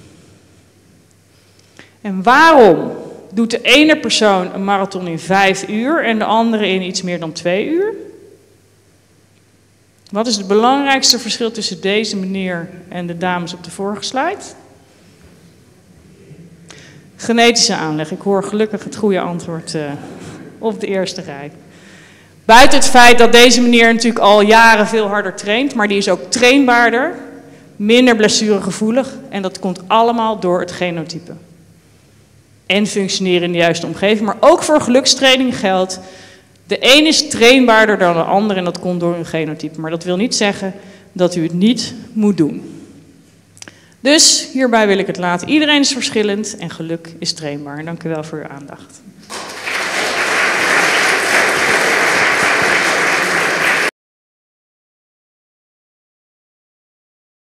En waarom doet de ene persoon een marathon in vijf uur en de andere in iets meer dan twee uur? Wat is het belangrijkste verschil tussen deze meneer en de dames op de vorige slide? Genetische aanleg. Ik hoor gelukkig het goede antwoord uh, op de eerste rij. Buiten het feit dat deze meneer natuurlijk al jaren veel harder traint, maar die is ook trainbaarder, minder blessuregevoelig en dat komt allemaal door het genotype. En functioneren in de juiste omgeving, maar ook voor gelukstraining geldt: de een is trainbaarder dan de ander en dat komt door hun genotype. Maar dat wil niet zeggen dat u het niet moet doen. Dus hierbij wil ik het laten. Iedereen is verschillend en geluk is trainbaar. Dank u wel voor uw aandacht.